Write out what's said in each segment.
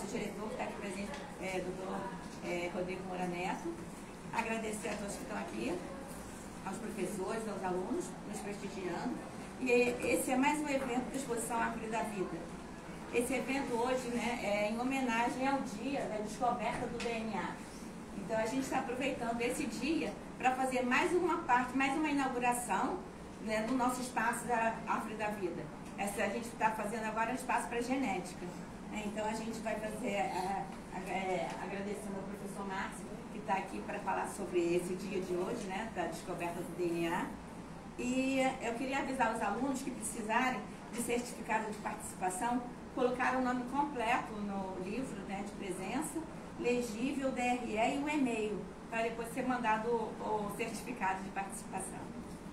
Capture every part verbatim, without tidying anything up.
nosso diretor, que está aqui presente, é, doutor é, Rodrigo Moura Neto. Agradecer a todos que estão aqui, aos professores, aos alunos, nos prestigiando. E esse é mais um evento da Exposição Árvore da Vida. Esse evento hoje, né, é em homenagem ao dia da descoberta do D N A. Então a gente está aproveitando esse dia para fazer mais uma parte, mais uma inauguração, né, do nosso espaço da Árvore da Vida. Essa, a gente está fazendo agora um espaço para genética. Né? Então a gente vai fazer, a, a, a, agradecendo ao professor Márcio, que está aqui para falar sobre esse dia de hoje, né, da descoberta do D N A. E eu queria avisar os alunos que precisarem de certificado de participação, colocar o nome completo no livro, né, de presença, legível, D R E e um e-mail, para depois ser mandado o, o certificado de participação.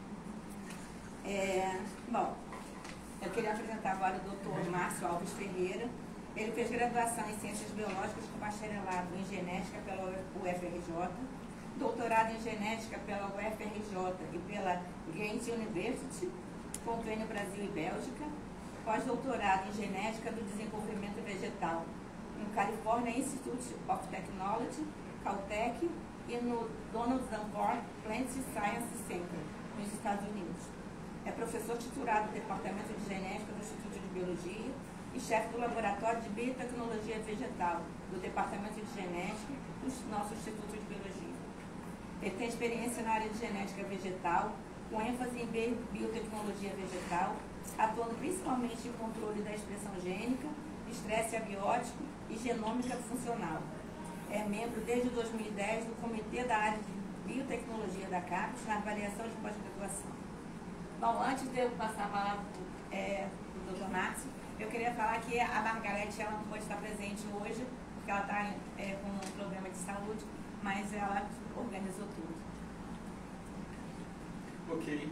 É, bom, eu queria apresentar agora o doutor Márcio Alves Ferreira. Ele fez graduação em Ciências Biológicas com bacharelado em Genética pela U F R J, doutorado em Genética pela U F R J e pela Ghent University, convênio Brasil e Bélgica, pós-doutorado em Genética do Desenvolvimento Vegetal no California Institute of Technology, Caltech, e no Donald Danforth Plant Science Center, nos Estados Unidos. É professor titular do Departamento de Genética do Instituto de Biologia e chefe do Laboratório de Biotecnologia Vegetal do Departamento de Genética do nosso Instituto de Biologia. Ele tem experiência na área de genética vegetal, com ênfase em biotecnologia vegetal, atuando principalmente em controle da expressão gênica, estresse abiótico e genômica funcional. É membro desde dois mil e dez do Comitê da área de Biotecnologia da CAPES na avaliação de pós-graduação. Bom, antes de eu passar a palavra é, para o doutor Márcio, eu queria falar que a Margarete ela não pode estar presente hoje, porque ela está é, com um problema de saúde, mas ela organizou tudo. Ok.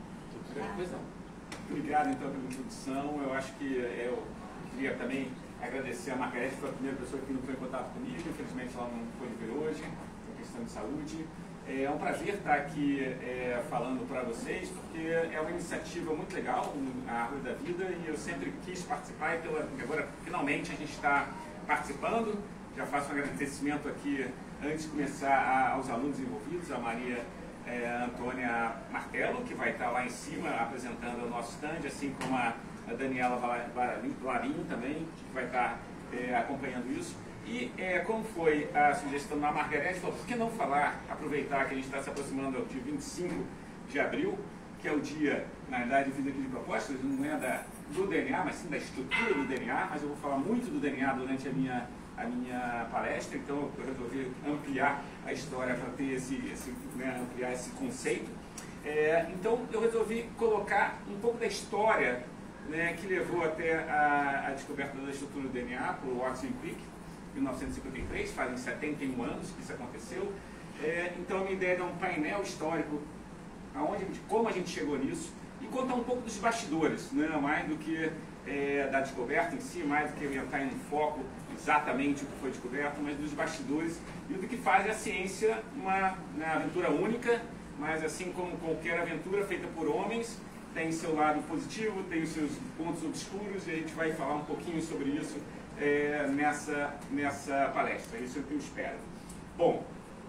Ah. Obrigado, então, pela introdução. Eu acho que eu queria também agradecer a Margarete, que foi a primeira pessoa que não foi em contato comigo. Infelizmente, ela não pôde vir hoje, por questão de saúde. É um prazer estar aqui é, falando para vocês, porque é uma iniciativa muito legal, a Árvore da Vida, e eu sempre quis participar, e pela, agora, finalmente, a gente está participando. Já faço um agradecimento aqui, antes de começar, a, aos alunos envolvidos, a Maria é, Antônia Martelo, que vai estar lá em cima apresentando o nosso stand, assim como a, a Daniela Valarim também, que vai estar é, acompanhando isso. E é, como foi a sugestão da Margarete, falou, por que não falar, aproveitar que a gente está se aproximando do dia vinte e cinco de abril, que é o dia, na verdade, de vida aqui de propostas, não é da, do D N A, mas sim da estrutura do D N A, mas eu vou falar muito do D N A durante a minha, a minha palestra, então eu resolvi ampliar a história para ter esse, esse né, ampliar esse conceito. É, então eu resolvi colocar um pouco da história, né, que levou até a, a descoberta da estrutura do D N A por Watson e Crick, em mil novecentos e cinquenta e três, fazem setenta e um anos que isso aconteceu. É, então a minha ideia é dar um painel histórico, aonde, como a gente chegou nisso, e contar um pouco dos bastidores, né, mais do que é, da descoberta em si, mais do que eu entrar em foco exatamente o que foi descoberto, mas dos bastidores e do que faz a ciência uma, uma aventura única, mas assim como qualquer aventura feita por homens, tem seu lado positivo, tem os seus pontos obscuros, e a gente vai falar um pouquinho sobre isso É, nessa, nessa palestra, isso é o que eu espero. Bom,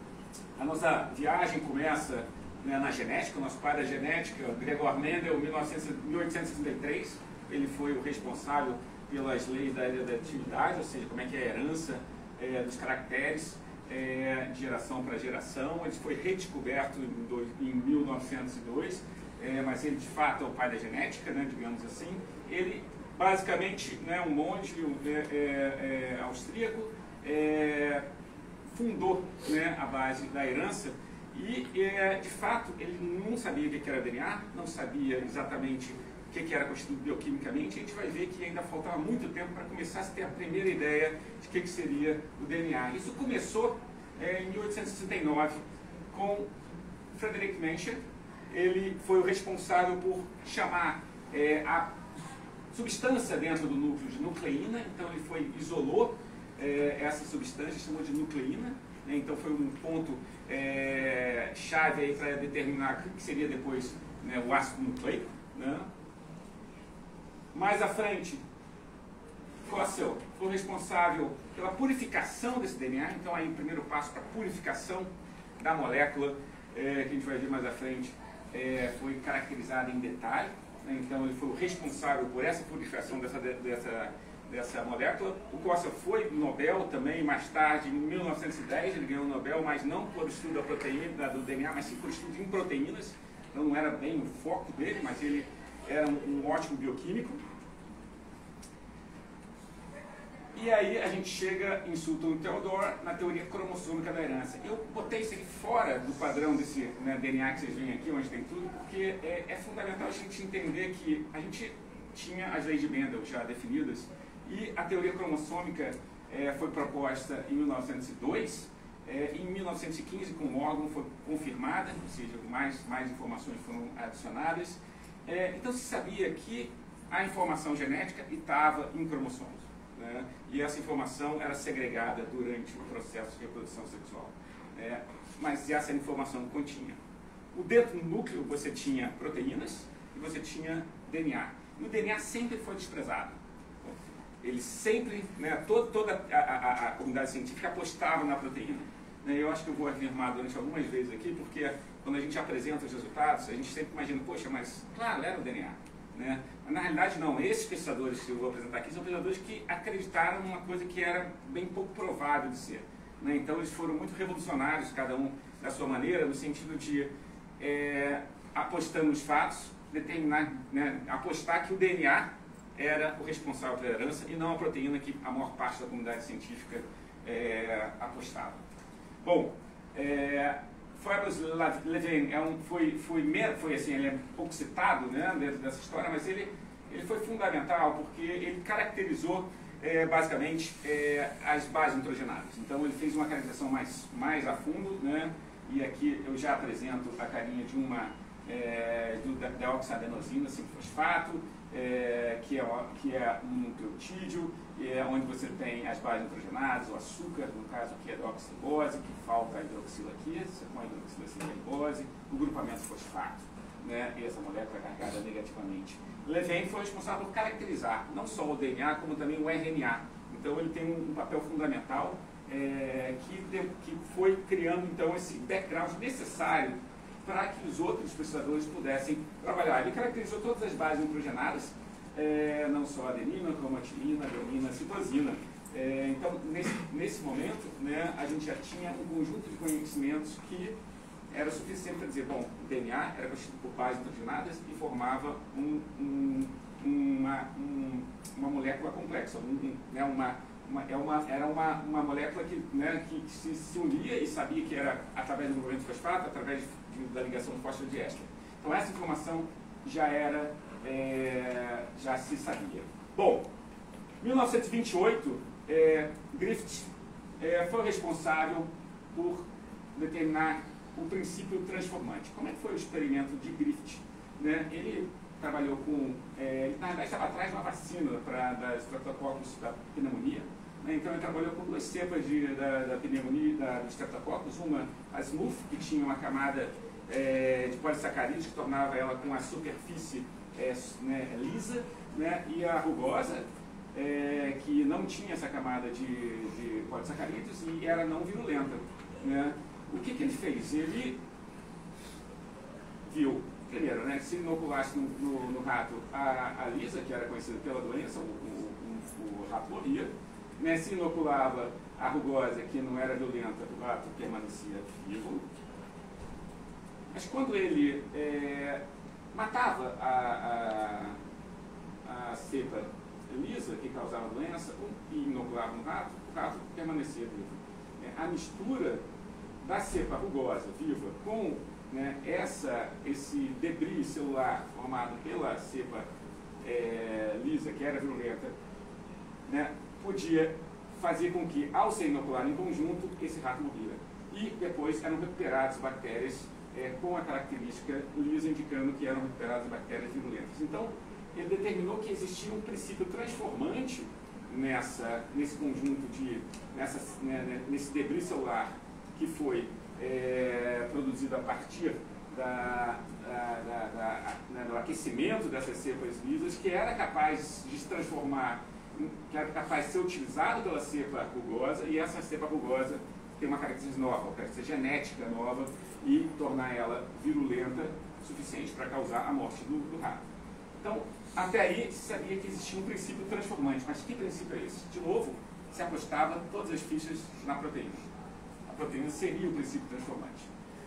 a nossa viagem começa, né, na genética. O nosso pai da genética, Gregor Mendel, em mil oitocentos e sessenta e três, ele foi o responsável pelas leis da hereditariedade, ou seja, como é que é a herança é, dos caracteres é, de geração para geração. Ele foi redescoberto em, dois, em mil novecentos e dois, é, mas ele de fato é o pai da genética, né, digamos assim. Ele basicamente, né, um monge é, é, é, austríaco, é, fundou, né, a base da herança e, é, de fato, ele não sabia o que era D N A, não sabia exatamente o que era constituído bioquimicamente. A gente vai ver que ainda faltava muito tempo para começar a ter a primeira ideia de o que seria o D N A. Isso começou é, em mil oitocentos e sessenta e nove com Frederick Mencher. Ele foi o responsável por chamar é, a substância dentro do núcleo de nucleína, então ele foi, isolou é, essa substância, chamou de nucleína, né? Então foi um ponto é, chave aí para determinar o que seria depois, né, o ácido nucleico, né? Mais à frente, Kossel foi responsável pela purificação desse D N A, então aí o primeiro passo para a purificação da molécula, é, que a gente vai ver mais à frente, é, foi caracterizada em detalhe, né? Então ele foi o responsável por essa purificação dessa, dessa, dessa molécula. O Kossel foi Nobel também, mais tarde, em mil novecentos e dez, ele ganhou o Nobel, mas não por estudo da proteína, do D N A, mas sim por estudo em proteínas, então não era bem o foco dele, mas ele era um, um ótimo bioquímico. E aí a gente chega em Sutton e Theodore na teoria cromossômica da herança. Eu botei isso aqui fora do padrão desse, né, D N A que vocês veem aqui, onde tem tudo, porque é, é fundamental a gente entender que a gente tinha as leis de Mendel já definidas e a teoria cromossômica é, foi proposta em mil novecentos e dois, é, em mil novecentos e quinze com Morgan foi confirmada, ou seja, mais, mais informações foram adicionadas. É, então se sabia que a informação genética estava em cromossomos. Né? E essa informação era segregada durante o processo de reprodução sexual. Né? Mas essa informação continha. O dentro do núcleo você tinha proteínas e você tinha D N A. E o D N A sempre foi desprezado. Ele sempre, né, todo, toda a, a, a comunidade científica apostava na proteína. Né? Eu acho que eu vou afirmar durante algumas vezes aqui, porque quando a gente apresenta os resultados, a gente sempre imagina, poxa, mas claro, era o D N A. Né? Na realidade não, esses pesquisadores que eu vou apresentar aqui são pesquisadores que acreditaram numa coisa que era bem pouco provável de ser. Né? Então eles foram muito revolucionários, cada um da sua maneira, no sentido de, é, apostando nos fatos, determinar, né, apostar que o D N A era o responsável pela herança e não a proteína que a maior parte da comunidade científica é, apostava. Bom, é, Froebels-Levin é um, foi, foi, foi assim, ele é pouco citado, né, dentro dessa história, mas ele, ele foi fundamental porque ele caracterizou é, basicamente é, as bases nitrogenadas. Então ele fez uma caracterização mais, mais a fundo, né, e aqui eu já apresento a carinha de uma é, do deoxadenosina cinco fosfato, é, que, é, que é um nucleotídeo, é, onde você tem as bases nitrogenadas, o açúcar, no caso aqui é a hidroxiribose, que falta a hidroxila aqui, você põe a hidroxila sem a ribose, o grupamento fosfato, né, e essa molécula é carregada negativamente. Levin foi responsável por caracterizar não só o D N A, como também o R N A. Então ele tem um, um papel fundamental é, que, de, que foi criando então esse background necessário para que os outros pesquisadores pudessem trabalhar. Ele caracterizou todas as bases nitrogenadas, é, não só a adenina, como a timina, adenina, citosina. É, então, nesse, nesse momento, né, a gente já tinha um conjunto de conhecimentos que era suficiente para dizer, bom, o D N A era constituído por bases nitrogenadas e formava um, um, uma, um, uma molécula complexa, um, né, uma, uma, é uma, era uma, uma molécula que, né, que se, se unia e sabia que era através do grupamento fosfato, através de da ligação do fosfodiéster. Então essa informação já era, é, já se sabia. Bom, em mil novecentos e vinte e oito, é, Griffith é, foi responsável por determinar o princípio transformante. Como é que foi o experimento de Griffith? Né? Ele trabalhou com, é, ele, na verdade estava atrás de uma vacina para das Streptococcus da pneumonia. Então ele trabalhou com duas cepas de, da, da pneumonia, da, do Streptococcus, uma a Smooth, que tinha uma camada é, de polissacarídeos que tornava ela com a superfície é, né, lisa, né, e a rugosa, é, que não tinha essa camada de, de polissacarídeos e era não virulenta. Né. O que, que ele fez? Ele viu, primeiro, né, se inoculasse no, no, no rato a, a lisa, que era conhecida pela doença, o, o, o, o rato morria. Né, se inoculava a rugosa, que não era violenta, o rato permanecia vivo. Mas quando ele é, matava a, a, a cepa lisa, que causava a doença, e inoculava no rato, o rato permanecia vivo. É, a mistura da cepa rugosa viva com, né, essa, esse debris celular formado pela cepa é, lisa, que era virulenta, né, podia fazer com que, ao ser inoculado em conjunto, esse rato morria. E depois eram recuperadas bactérias é, com a característica lisa, indicando que eram recuperadas bactérias virulentas. Então, ele determinou que existia um princípio transformante nessa, nesse conjunto de, nessa, né, nesse debris celular que foi é, produzido a partir da, da, da, da, né, do aquecimento dessas cepas lisas, que era capaz de se transformar que era capaz de ser utilizado pela cepa rugosa, e essa cepa rugosa tem uma característica nova, uma característica genética nova, e tornar ela virulenta o suficiente para causar a morte do, do rato. Então, até aí se sabia que existia um princípio transformante, mas que princípio é esse? De novo, se apostava todas as fichas na proteína. A proteína seria o princípio transformante.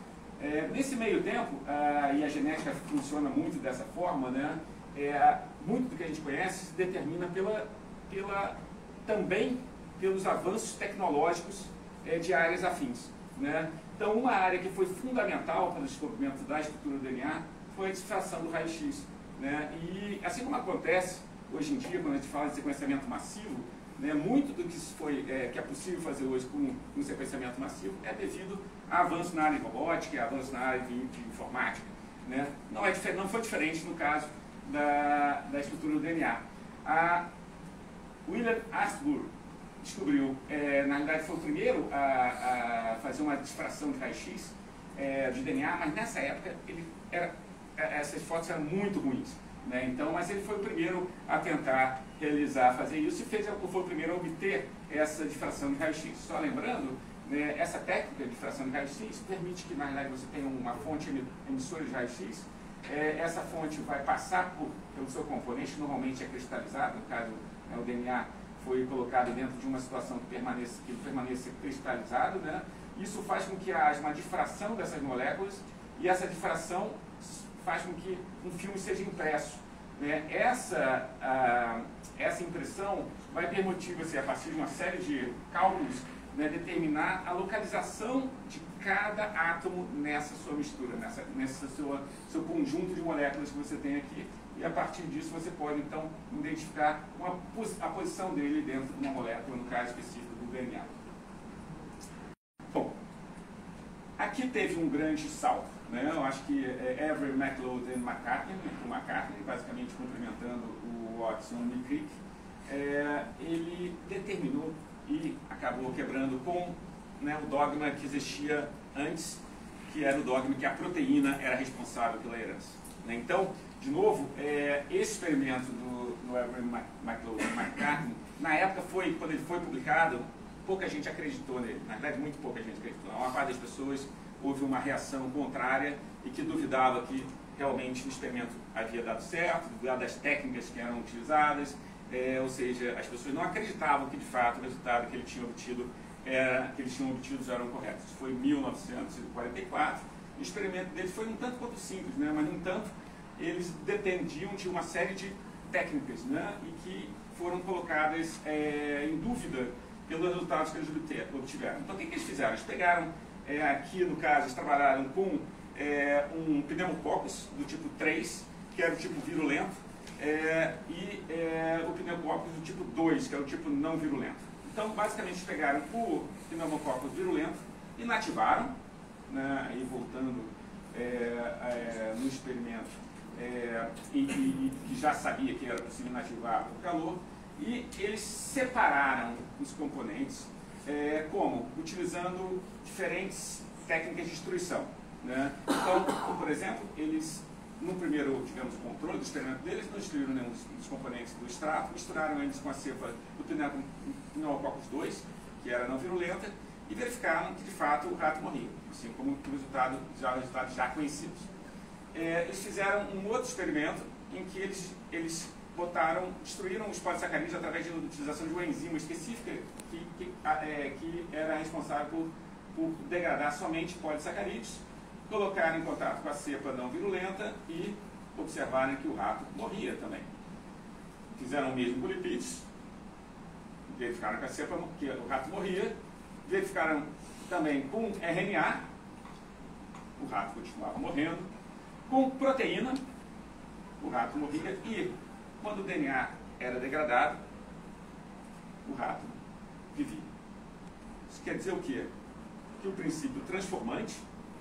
É, nesse meio tempo, a, e a genética funciona muito dessa forma, né, é, muito do que a gente conhece se determina pela, pela, também pelos avanços tecnológicos é, de áreas afins. Né? Então, uma área que foi fundamental para o descobrimento da estrutura do D N A foi a disfarção do raio-x. Né? E, assim como acontece hoje em dia, quando a gente fala de sequenciamento massivo, né, muito do que, foi, é, que é possível fazer hoje com um sequenciamento massivo é devido a avanço na área de robótica e avanço na área de, de informática. Né? Não, é, não foi diferente no caso da, da estrutura do D N A. A William Ashburn descobriu, é, na realidade foi o primeiro a, a fazer uma disfração de raio-x é, de D N A, mas nessa época ele era, essas fotos eram muito ruins. Né? Então, mas ele foi o primeiro a tentar realizar, fazer isso, e fez, foi o primeiro a obter essa difração de raio-x. Só lembrando, né, essa técnica de difração de raio-x permite que, na realidade, você tenha uma fonte emissora de raio-x, é, essa fonte vai passar por, pelo seu componente, que normalmente é cristalizado, no caso, né, o D N A foi colocado dentro de uma situação que permaneça, que permaneça cristalizado, né? Isso faz com que haja uma difração dessas moléculas, e essa difração faz com que um filme seja impresso. Né? Essa, a, essa impressão vai permitir você, a partir de uma série de cálculos, né, determinar a localização de cada átomo nessa sua mistura, nessa, nessa sua, seu conjunto de moléculas que você tem aqui, e a partir disso você pode, então, identificar uma, a posição dele dentro de uma molécula, no caso específico do D N A. Bom, aqui teve um grande salto. Né? Eu acho que é Avery, McLeod e McCartney, o McCartney, basicamente complementando o Watson e Crick, é, ele determinou e acabou quebrando com, né, o dogma que existia antes, que era o dogma que a proteína era responsável pela herança. Né? Então, de novo, é, esse experimento do, do Avery, McLeod e McCartney, na época, foi, quando ele foi publicado, pouca gente acreditou nele. Na verdade, muito pouca gente acreditou. A maior parte das pessoas houve uma reação contrária e que duvidava que realmente o experimento havia dado certo, duvidava das técnicas que eram utilizadas, é, ou seja, as pessoas não acreditavam que de fato o resultado que, ele tinha obtido era, que eles tinham obtido eram corretos. Isso foi em mil novecentos e quarenta e quatro, o experimento deles foi um tanto quanto simples, né? Mas no entanto eles dependiam de uma série de técnicas, né? E que foram colocadas é, em dúvida pelos resultados que eles obtiveram. Então o que, que eles fizeram? Eles pegaram É, aqui, no caso, eles trabalharam com é, um pneumococcus do tipo três, que era o tipo virulento, é, e é, o pneumococcus do tipo dois, que é o tipo não virulento. Então, basicamente, eles pegaram o pneumococcus virulento, inativaram, né, aí voltando é, é, no experimento, é, e, e, e já sabia que era possível inativar por calor, e eles separaram os componentes. É, como? Utilizando diferentes técnicas de destruição. Né? Então, por exemplo, eles, no primeiro, digamos, controle do experimento deles, não destruíram nenhum dos componentes do extrato, misturaram eles com a cepa do pneumococcus dois, que era não virulenta, e verificaram que, de fato, o rato morria, assim como o resultado, já, resultados já conhecidos. É, eles fizeram um outro experimento em que eles, eles botaram, destruíram os polissacarídeos através da utilização de uma enzima específica que, que, é, que era responsável por, por degradar somente polissacarídeos, colocaram em contato com a cepa não virulenta e observaram que o rato morria também. Fizeram o mesmo com lipídios, verificaram que a cepa, que o rato morria, verificaram também com R N A, o rato continuava morrendo, com proteína, o rato morria, e quando o D N A era degradado, o rato vivia. Isso quer dizer o quê? Que o princípio transformante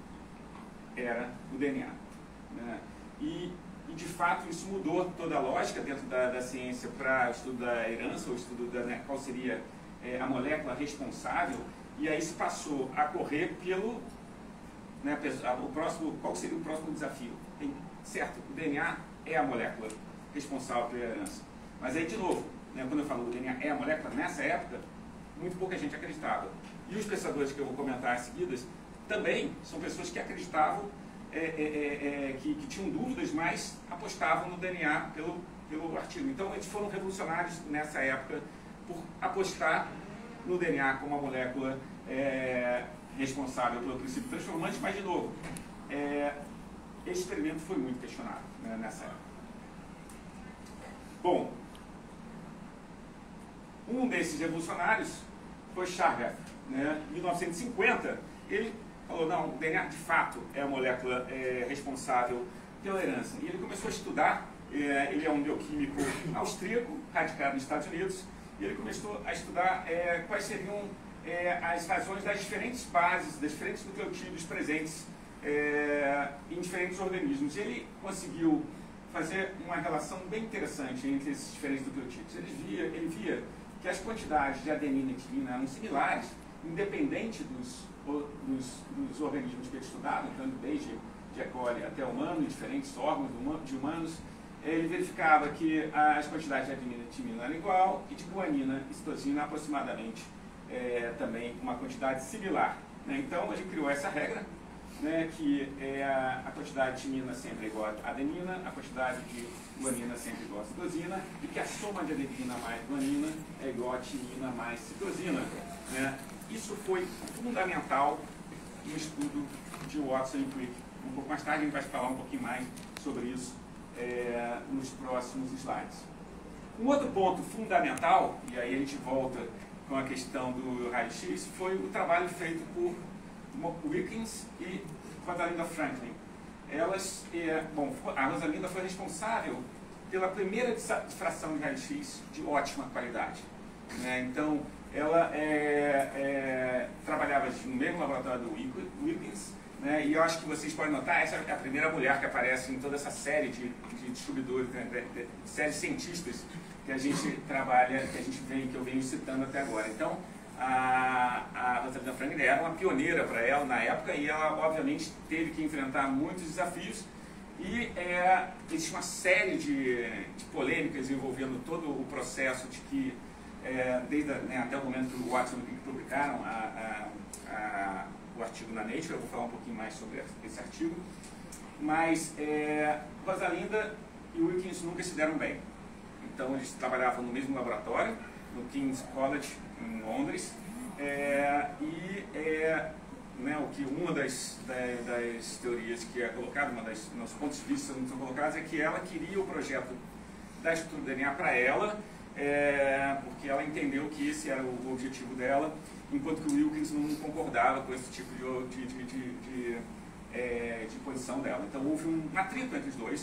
era o D N A. Né? E, e, de fato, isso mudou toda a lógica dentro da, da ciência para o estudo da herança, o estudo da, né, qual seria é, a molécula responsável, e aí se passou a correr pelo... Né, o próximo, qual seria o próximo desafio? Tem, certo, o D N A é a molécula responsável pela herança. Mas aí, de novo, né, quando eu falo do D N A é a molécula, nessa época, muito pouca gente acreditava. E os pesquisadores que eu vou comentar às seguidas também são pessoas que acreditavam, é, é, é, que, que tinham dúvidas, mas apostavam no D N A pelo, pelo artigo. Então, eles foram revolucionários nessa época por apostar no D N A como a molécula é, responsável pelo princípio transformante, mas, de novo, é, esse experimento foi muito questionado, né, nessa época. Bom, um desses revolucionários foi Chargaff, né? Em mil novecentos e cinquenta, ele falou, não, o D N A de fato é a molécula é, responsável pela herança. E ele começou a estudar, é, ele é um bioquímico austríaco, radicado nos Estados Unidos, e ele começou a estudar é, quais seriam é, as razões das diferentes bases, das diferentes nucleotídeos presentes é, em diferentes organismos. E ele conseguiu fazer uma relação bem interessante entre esses diferentes nucleotídeos. Ele via, ele via que as quantidades de adenina e timina eram similares, independente dos, dos, dos organismos que ele estudava, então desde de E. coli até humano, diferentes órgãos de humanos. Ele verificava que as quantidades de adenina e timina eram igual e de guanina e citosina aproximadamente é, também uma quantidade similar, né? Então ele criou essa regra, né, que é a, a quantidade de timina sempre é igual a adenina, a quantidade de guanina sempre igual a citosina, e que a soma de adenina mais guanina é igual a timina mais citosina, né? Isso foi fundamental no estudo de Watson e Crick. Um pouco mais tarde a gente vai falar um pouquinho mais sobre isso é, nos próximos slides. Um outro ponto fundamental, e aí a gente volta com a questão do raio-x, foi o trabalho feito por Wilkins e Rosalinda Franklin. Elas, é, bom, a Rosalinda foi responsável pela primeira difração de raio-x de ótima qualidade, né? Então, ela é, é, trabalhava no mesmo laboratório do Wilkins, né? E eu acho que vocês podem notar, essa é a primeira mulher que aparece em toda essa série de, de descobridores, né? de, de, de série de cientistas que a gente trabalha, que a gente vem, que eu venho citando até agora. Então, a, a Rosalinda Franklin era uma pioneira para ela na época e ela, obviamente, teve que enfrentar muitos desafios e é, existe uma série de, de polêmicas envolvendo todo o processo de que, é, desde né, até o momento que o Watson e Crick publicaram a, a, a, o artigo na Nature. Eu vou falar um pouquinho mais sobre esse artigo, mas é, Rosalinda e Wilkins nunca se deram bem. Então eles trabalhavam no mesmo laboratório, no King's College, em Londres, é, e é, né, o que uma das, das, das teorias que é colocada, uma das nos pontos de vista que são colocados, é que ela queria o projeto da estrutura do D N A para ela, é, porque ela entendeu que esse era o objetivo dela, enquanto que o Wilkins não concordava com esse tipo de, de, de, de, de, é, de posição dela. Então houve um atrito entre os dois,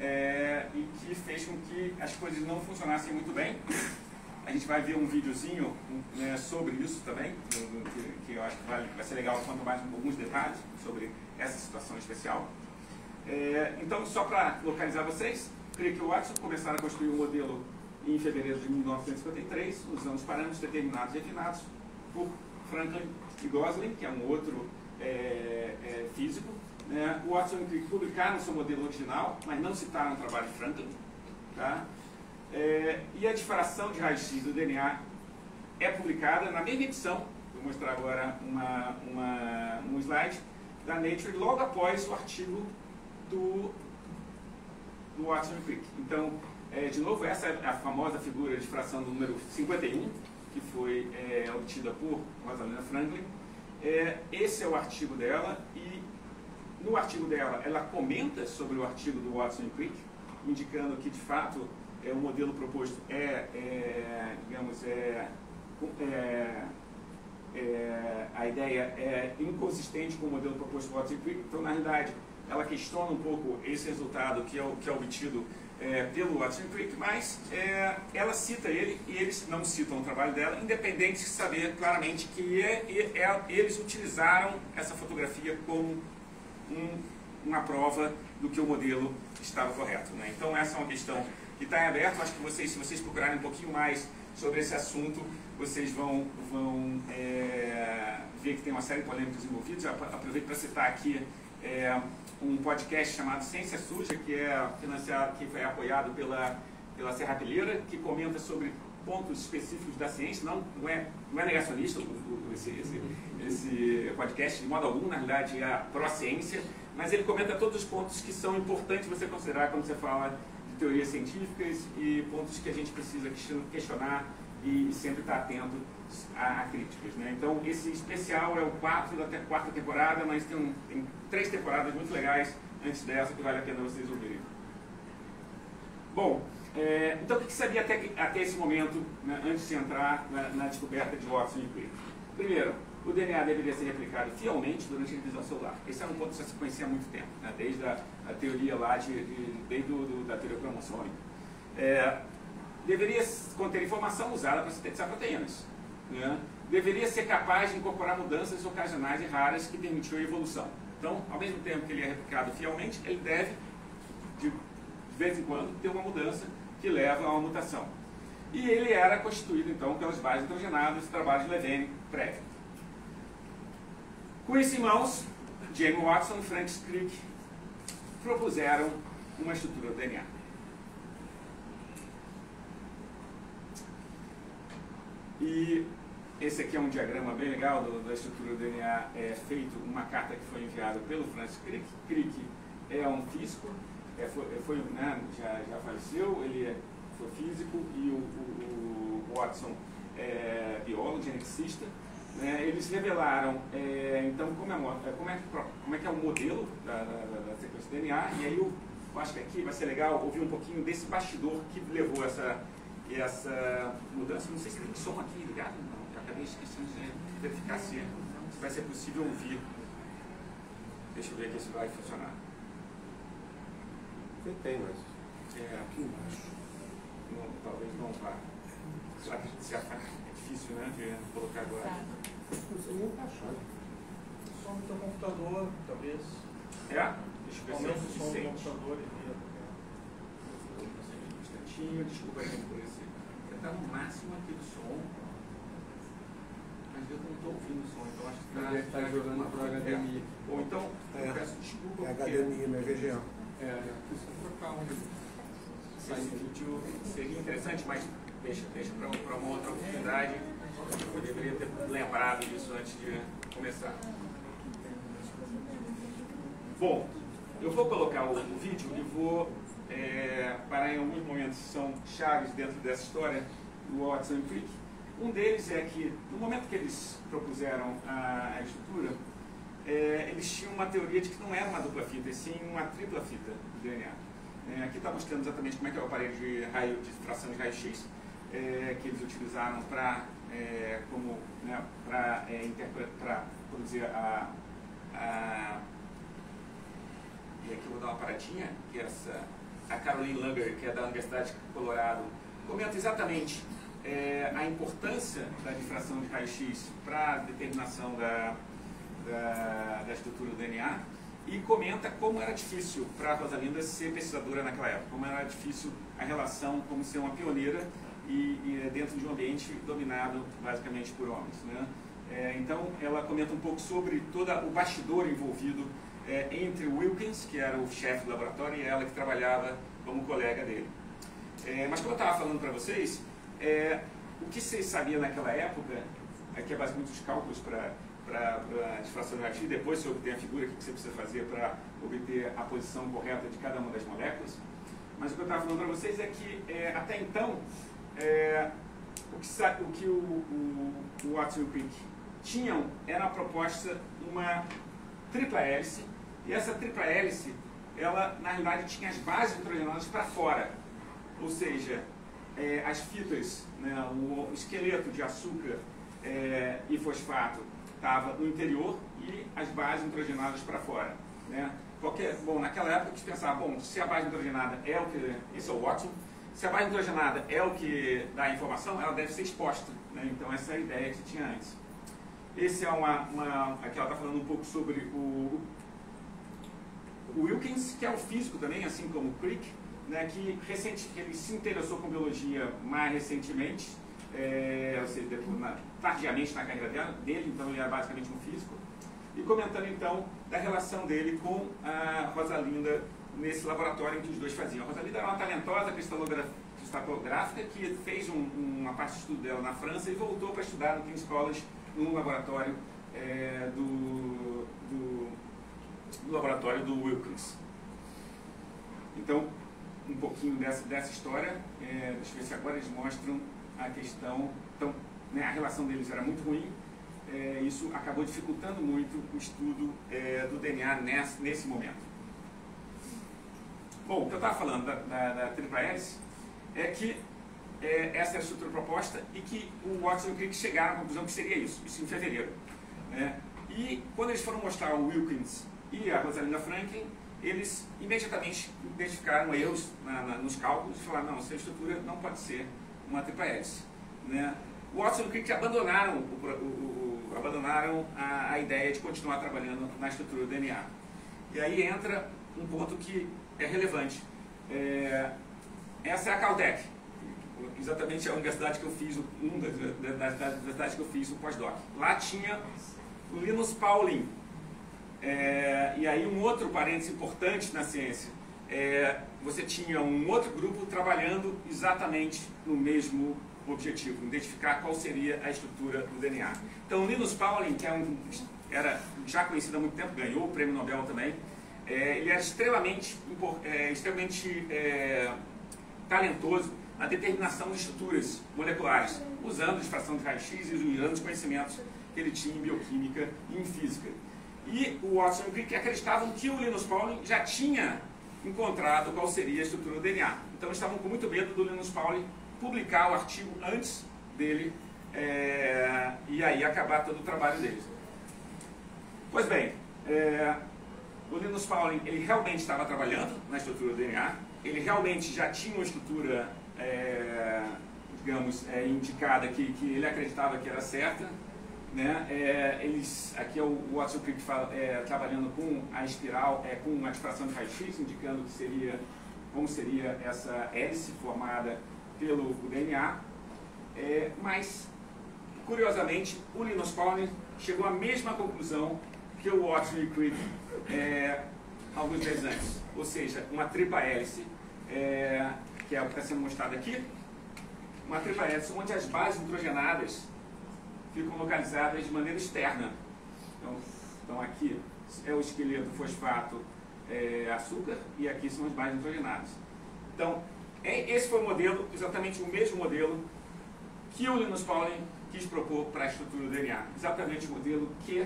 é, e que fez com que as coisas não funcionassem muito bem. A gente vai ver um videozinho, né, sobre isso também, que, que eu acho que vai, vai ser legal contar mais alguns detalhes sobre essa situação especial. É, então, só para localizar vocês, Crick e Watson começaram a construir um modelo em fevereiro de mil novecentos e cinquenta e três, usando os parâmetros determinados e refinados por Franklin e Gosling, que é um outro é, é, físico. Né? O Watson e Crick publicaram seu modelo original, mas não citaram o trabalho de Franklin. Tá? É, e a difração de raio-x do D N A é publicada na mesma edição, vou mostrar agora uma, uma, um slide, da Nature, logo após o artigo do, do Watson e Crick. Então, é, de novo, essa é a famosa figura de difração do número cinquenta e um, que foi é, obtida por Rosalinda Franklin. É, esse é o artigo dela, e no artigo dela ela comenta sobre o artigo do Watson e Crick, indicando que, de fato, é, o modelo proposto é, é digamos, é, é, é, a ideia é inconsistente com o modelo proposto por Watson e Crick. Então, na realidade, ela questiona um pouco esse resultado que é, que é obtido é, pelo Watson e Crick, mas é, ela cita ele e eles não citam o trabalho dela, independente de saber claramente que é, é, eles utilizaram essa fotografia como um, uma prova do que o modelo estava correto, né? Então, essa é uma questão que está em aberto. Acho que vocês, se vocês procurarem um pouquinho mais sobre esse assunto, vocês vão, vão é, ver que tem uma série de polêmicas envolvidas. Eu aproveito para citar aqui é, um podcast chamado Ciência Suja, que é financiado, que foi apoiado pela, pela Serrapilheira, que comenta sobre pontos específicos da ciência, não, não, é, não é negacionista o, o, esse, esse, esse podcast, de modo algum, na realidade é pró-ciência, mas ele comenta todos os pontos que são importantes você considerar quando você fala de teorias científicas e pontos que a gente precisa questionar e sempre estar atento a, a críticas, né? Então, esse especial é o quatro da te, quarta temporada, mas tem, um, tem três temporadas muito legais antes dessa que vale a pena vocês ouvirem. Bom, é, então o que, que sabia até, até esse momento, né, antes de entrar na, na descoberta de Watson e Crick? Primeiro, o D N A deveria ser replicado fielmente durante a divisão celular. Esse é um ponto que já se conhecia há muito tempo, né? Desde a, a teoria lá, de, de, desde do, do, da teoria cromossômica. É, deveria conter informação usada para sintetizar proteínas. Né? Deveria ser capaz de incorporar mudanças ocasionais e raras que permitiam a evolução. Então, ao mesmo tempo que ele é replicado fielmente, ele deve, de, de vez em quando, ter uma mudança que leva a uma mutação. E ele era constituído, então, pelas bases nitrogenadas do trabalho de Levene prévio. Com isso em mãos, James Watson e Frank Crick propuseram uma estrutura do D N A. E esse aqui é um diagrama bem legal do, da estrutura do D N A, é feito uma carta que foi enviada pelo Francis Crick. Crick é um físico, é, foi, foi, né, já, já faleceu, ele é, foi físico, e o, o, o Watson é biólogo, geneticista. Né, eles revelaram, é, então, como é, como, é, como é que é o modelo da, da, da sequência do D N A, e aí eu, eu acho que aqui vai ser legal ouvir um pouquinho desse bastidor que levou essa, essa mudança. Não sei se tem som aqui ligado, não. Acabei esquecendo de verificar se, se vai ser possível ouvir. Deixa eu ver aqui se vai funcionar. Tem, tem, mas... É, aqui embaixo. Não, talvez não vá. Será que se é difícil, né, de colocar agora? Não sei nem encaixar. Som do teu computador, talvez. É? Deixa eu ver se é Aumenta o som do suficiente. computador e via. Um instantinho, desculpa aí por esse. Está no máximo aqui do som. Mas eu não estou ouvindo o som, então acho que está... Ele está jogando para o H D M I. Ou então, É. eu peço desculpa. É porque- H D M I, não é V G A. É, preciso trocar um. Esse vídeo seria interessante, mas deixa, deixa para uma outra oportunidade. Eu deveria ter lembrado disso antes de começar. Bom, eu vou colocar o, o vídeo e vou é, parar em alguns momentos que são chaves dentro dessa história do Watson e Crick. Um deles é que, no momento que eles propuseram a, a estrutura, é, eles tinham uma teoria de que não era uma dupla fita, e sim uma tripla fita do D N A. É, aqui está mostrando exatamente como é que é o aparelho de, raio, de fração de raio-x é, que eles utilizaram para é, como né, para é, para produzir a, a e aqui eu vou dar uma paradinha, que é essa, a Caroline Langer, que é da Universidade de Colorado, comenta exatamente é, a importância da difração de raio-x para a determinação da, da, da estrutura do D N A, e comenta como era difícil para a Rosalinda ser pesquisadora naquela época, como era difícil a relação como ser uma pioneira e, e dentro de um ambiente dominado basicamente por homens. Né? É, então ela comenta um pouco sobre todo o bastidor envolvido é, entre o Wilkins, que era o chefe do laboratório, e ela que trabalhava como colega dele. É, mas como eu estava falando para vocês, é, o que vocês sabiam naquela época, aqui é basicamente os cálculos para para a difração de raio-x, depois você obter a figura que você precisa fazer para obter a posição correta de cada uma das moléculas. Mas o que eu estava falando para vocês é que, é, até então, é, o que, o, que o, o, o Watson e o Crick tinham era a proposta uma tripla hélice, e essa tripla hélice, ela, na realidade, tinha as bases nitrogenadas para fora, ou seja, é, as fitas, né, o esqueleto de açúcar é, e fosfato estava no interior e as bases nitrogenadas para fora. Né? Qualquer, bom, naquela época a gente pensava, bom, se a base nitrogenada é o que... Esse é o Watson. Se a base nitrogenada é o que dá a informação, ela deve ser exposta. Né? Então essa é a ideia que se tinha antes. Esse é uma... uma aqui ela está falando um pouco sobre o, o Wilkins, que é um físico também, assim como o Crick, né? que, recente, que ele se interessou com biologia mais recentemente, É, ou seja, depois, na, tardiamente na carreira dele, então ele era basicamente um físico, e comentando então da relação dele com a Rosalinda nesse laboratório em que os dois faziam. A Rosalinda era uma talentosa estatográfica, que fez um, uma parte de estudo dela na França e voltou para estudar no King's College, num laboratório é, do, do, do laboratório do Wilkins. Então, um pouquinho dessa, dessa história, é, deixa eu ver se agora eles mostram a questão. Então, né, a relação deles era muito ruim, é, isso acabou dificultando muito o estudo é, do D N A nesse, nesse momento. Bom, o que eu estava falando da, da, da tripla hélice é que é, essa é a estrutura proposta e que o Watson e o Crick chegaram à conclusão que seria isso, isso em fevereiro. Né? E quando eles foram mostrar o Wilkins e a Rosalind Franklin, eles imediatamente identificaram erros na, na, nos cálculos e falaram, não, essa estrutura não pode ser uma tripla hélice. Né? O Watson e o Crick abandonaram, o, o, o, abandonaram a, a ideia de continuar trabalhando na estrutura do D N A. E aí entra um ponto que é relevante. É, essa é a Caltech, exatamente a universidade que eu fiz, uma das, das, das universidades que eu fiz o pós-doc. Lá tinha o Linus Pauling. É, e aí um outro parênteses importante na ciência, é, você tinha um outro grupo trabalhando exatamente no mesmo objetivo, identificar qual seria a estrutura do D N A. Então o Linus Pauling, que é um, era já conhecido há muito tempo, ganhou o prêmio Nobel também, é, ele era extremamente, é, extremamente é, talentoso na determinação de estruturas moleculares, usando difração de raio-x e usando os conhecimentos que ele tinha em bioquímica e em física. E o Watson e o Crick acreditavam que o Linus Pauling já tinha encontrado qual seria a estrutura do D N A. Então estavam com muito medo do Linus Pauling publicar o artigo antes dele é, e aí acabar todo o trabalho deles. Pois bem, é, o Linus Pauling ele realmente estava trabalhando na estrutura do D N A, ele realmente já tinha uma estrutura, é, digamos, é, indicada que, que ele acreditava que era certa. Né? É, eles, aqui é o Watson Crick fala, é, trabalhando com a espiral, é, com uma difração de raio-x, indicando que seria, como seria essa hélice formada pelo D N A. É, mas, curiosamente, o Linus Pauling chegou à mesma conclusão que o Watson e Crick é, alguns meses antes. Ou seja, uma tripla hélice, é, que é o que está sendo mostrado aqui, uma tripla hélice onde as bases nitrogenadas ficam localizadas de maneira externa. Então, então aqui é o esqueleto fosfato é, açúcar e aqui são as bases nitrogenadas. Então, é, esse foi o modelo, exatamente o mesmo modelo que o Linus Pauling quis propor para a estrutura do D N A. Exatamente o modelo que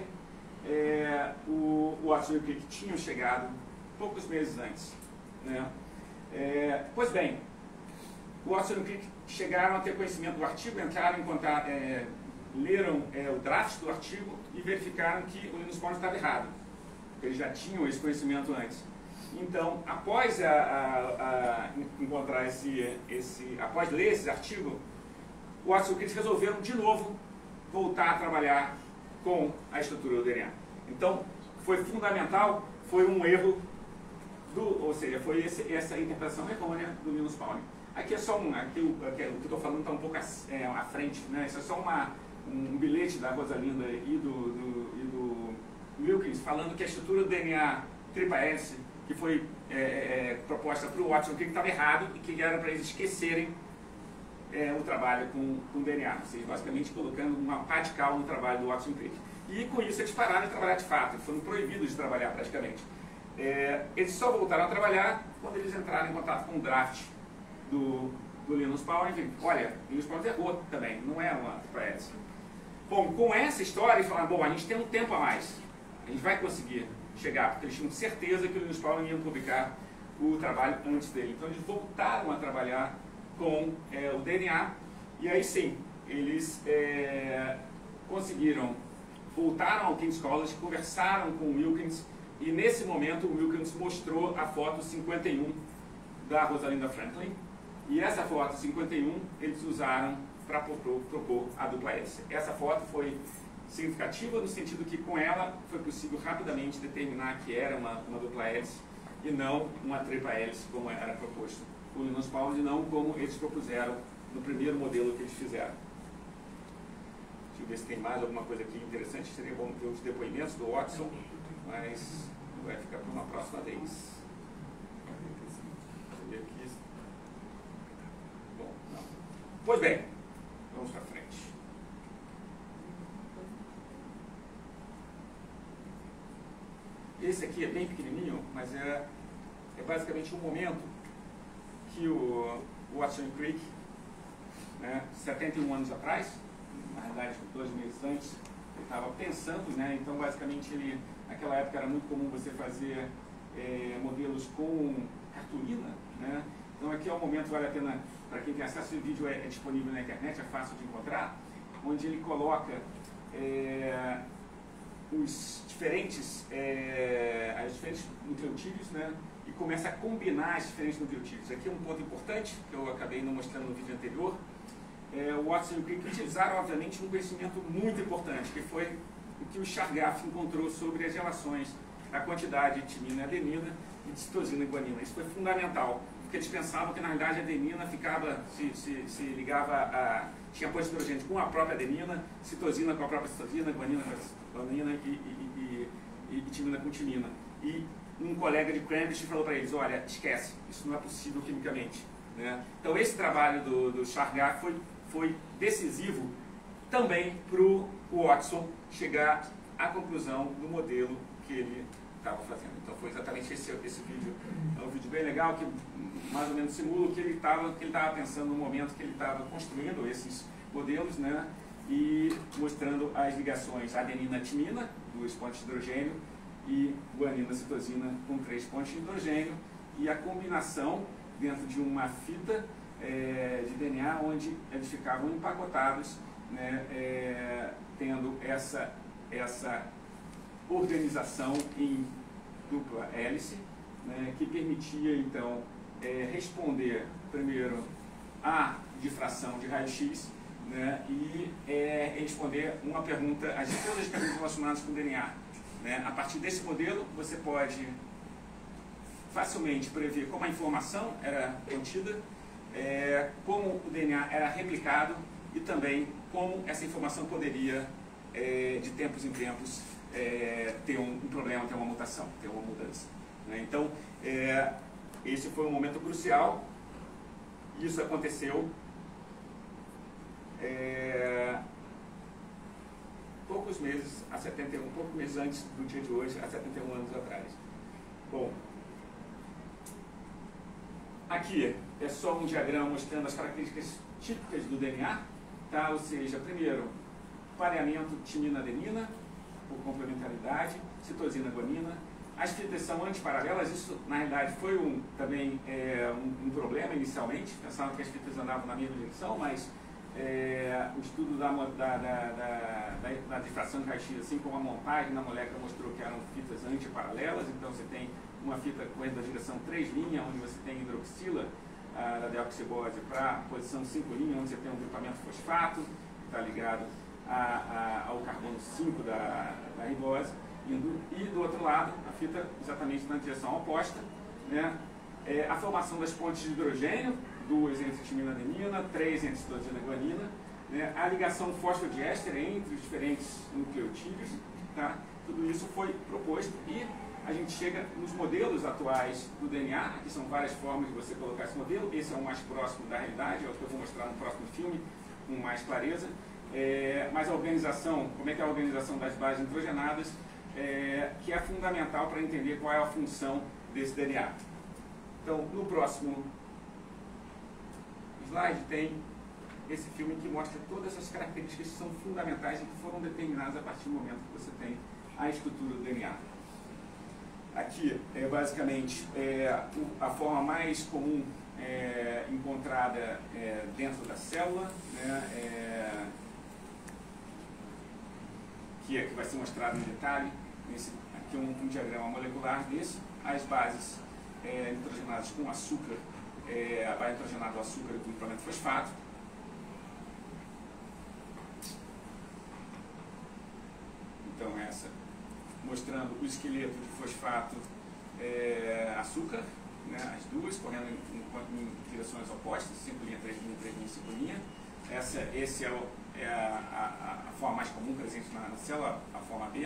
é, o, o Watson e o Crick tinham chegado poucos meses antes. Né? É, pois bem, o Watson e o Crick chegaram a ter conhecimento do artigo, entraram em contato, é, leram é, o draft do artigo e verificaram que o Linus Pauling estava errado. Eles já tinham esse conhecimento antes. Então, após a, a, a encontrar esse, esse, após ler esse artigo, o Watson e o Crick resolveram de novo voltar a trabalhar com a estrutura do D N A. Então, foi fundamental, foi um erro, do, ou seja, foi esse, essa interpretação errônea do Linus Pauling. Aqui é só um, aqui, o, aqui, o que eu estou falando está um pouco é, à frente, né? Isso é só uma, um bilhete da Rosalinda e do, do, e do Wilkins falando que a estrutura do D N A tripla hélice que foi é, é, proposta para o Watson que estava errado e que era para eles esquecerem é, o trabalho com, com o D N A, ou seja, basicamente colocando uma pá de cal no trabalho do Watson Crick. E com isso eles pararam de trabalhar de fato, foram proibidos de trabalhar praticamente. É, eles só voltaram a trabalhar quando eles entraram em contato com o draft do, do Linus Pauling. Olha, o Linus Pauling errou também, não é uma tripla hélice. Bom, com essa história eles falaram, bom, a gente tem um tempo a mais, a gente vai conseguir chegar, porque eles tinham certeza que o Linus Pauling ia publicar o trabalho antes dele. Então eles voltaram a trabalhar com é, o D N A e aí sim, eles é, conseguiram, voltaram ao King's College, conversaram com o Wilkins e nesse momento o Wilkins mostrou a foto cinquenta e um da Rosalind Franklin e essa foto cinquenta e um eles usaram para propor, propor a dupla hélice. Essa foto foi significativa no sentido que com ela foi possível rapidamente determinar que era uma, uma dupla hélice e não uma tripla hélice como era proposto por Linus Pauling e não como eles propuseram no primeiro modelo que eles fizeram. Deixa eu ver se tem mais alguma coisa aqui interessante. Seria bom ter os depoimentos do Watson, mas vai ficar para uma próxima vez. Deixa eu ver aqui. Pois bem, vamos para frente. Esse aqui é bem pequenininho, mas é, é basicamente um momento que o Watson e Crick, né, setenta e um anos atrás, na verdade dois meses antes, ele estava pensando, né, então basicamente ele, naquela época era muito comum você fazer é, modelos com cartolina, né, então aqui é um momento, vale a pena, para quem tem acesso, o vídeo é, é disponível na internet, é fácil de encontrar, onde ele coloca é, os diferentes, é, as diferentes nucleotídeos, né, e começa a combinar as diferentes nucleotídeos. Aqui é um ponto importante, que eu acabei não mostrando no vídeo anterior. É, o Watson e o Crick utilizaram, obviamente, um conhecimento muito importante, que foi o que o Chargaff encontrou sobre as relações da quantidade de timina e adenina e de citosina e guanina. Isso foi fundamental, porque eles pensavam que, na realidade, a adenina ficava, se, se, se ligava a... tinha pontos de hidrogênio com a própria adenina, citosina com a própria citosina, guanina com a guanina e, e, e, e timina com timina. E um colega de Cambridge falou para eles, olha, esquece, isso não é possível quimicamente. Né? Então esse trabalho do, do Chargaff foi, foi decisivo também para o Watson chegar à conclusão do modelo que ele estava fazendo. Então foi exatamente esse, esse vídeo. É um vídeo bem legal que mais ou menos simula o que ele estava que ele estava pensando no momento que ele estava construindo esses modelos, né? E mostrando as ligações adenina-timina, duas pontes de hidrogênio, e guanina-citosina com três pontos de hidrogênio, e a combinação dentro de uma fita é, de D N A onde eles ficavam empacotados, né, é, tendo essa, essa organização em dupla hélice, né, que permitia então é, responder primeiro à difração de raio-x, né, e é, responder uma pergunta, as, todas as perguntas relacionadas com o D N A. Né? A partir desse modelo, você pode facilmente prever como a informação era contida, é, como o D N A era replicado e também como essa informação poderia, é, de tempos em tempos, é, ter um, um problema, ter uma mutação, ter uma mudança. Né? Então, é, esse foi um momento crucial. Isso aconteceu é, poucos meses, a setenta e um, poucos meses antes do dia de hoje, há setenta e um anos atrás. Bom, aqui é só um diagrama mostrando as características típicas do D N A, tá? Ou seja, primeiro, pareamento timina-adenina, por complementaridade, citosina-guanina. As fitas são antiparalelas, isso na realidade foi um, também é, um, um problema inicialmente, pensavam que as fitas andavam na mesma direção, mas É, o estudo da, da, da, da, da difração de raio-x, assim como a montagem na molécula, mostrou que eram fitas antiparalelas. Então você tem uma fita correndo da direção três linha, onde você tem hidroxila ah, da deoxibose, para a posição cinco linha, onde você tem um grupamento fosfato, que está ligado a, a, ao carbono cinco da, da ribose, indo, e do outro lado, a fita exatamente na direção oposta, né? É, a formação das pontes de hidrogênio, duas entre timina-adenina, três entre citosina e guanina, né? A ligação fosfodiéster entre os diferentes nucleotídeos, tá? Tudo isso foi proposto e a gente chega nos modelos atuais do D N A. Aqui são várias formas de você colocar esse modelo. Esse é o mais próximo da realidade, é o que eu vou mostrar no próximo filme com mais clareza. É, mas a organização, como é que é a organização das bases nitrogenadas, é, que é fundamental para entender qual é a função desse D N A. Então, no próximo slide tem esse filme que mostra todas essas características que são fundamentais e que foram determinadas a partir do momento que você tem a estrutura do D N A. Aqui é basicamente é, a forma mais comum é, encontrada é, dentro da célula, né, é, que, é, que vai ser mostrado em detalhe. Nesse, aqui um, um diagrama molecular desse, as bases É, nitrogenadas com açúcar, é, a base nitrogenada do açúcar e do grupamento fosfato. Então essa, mostrando o esqueleto de fosfato é, açúcar, né, as duas, correndo em, em, em direções opostas, cinco linha, três linha, três linha, cinco linha. Essa, esse é, o, é a, a, a forma mais comum presente na, na célula, a forma B.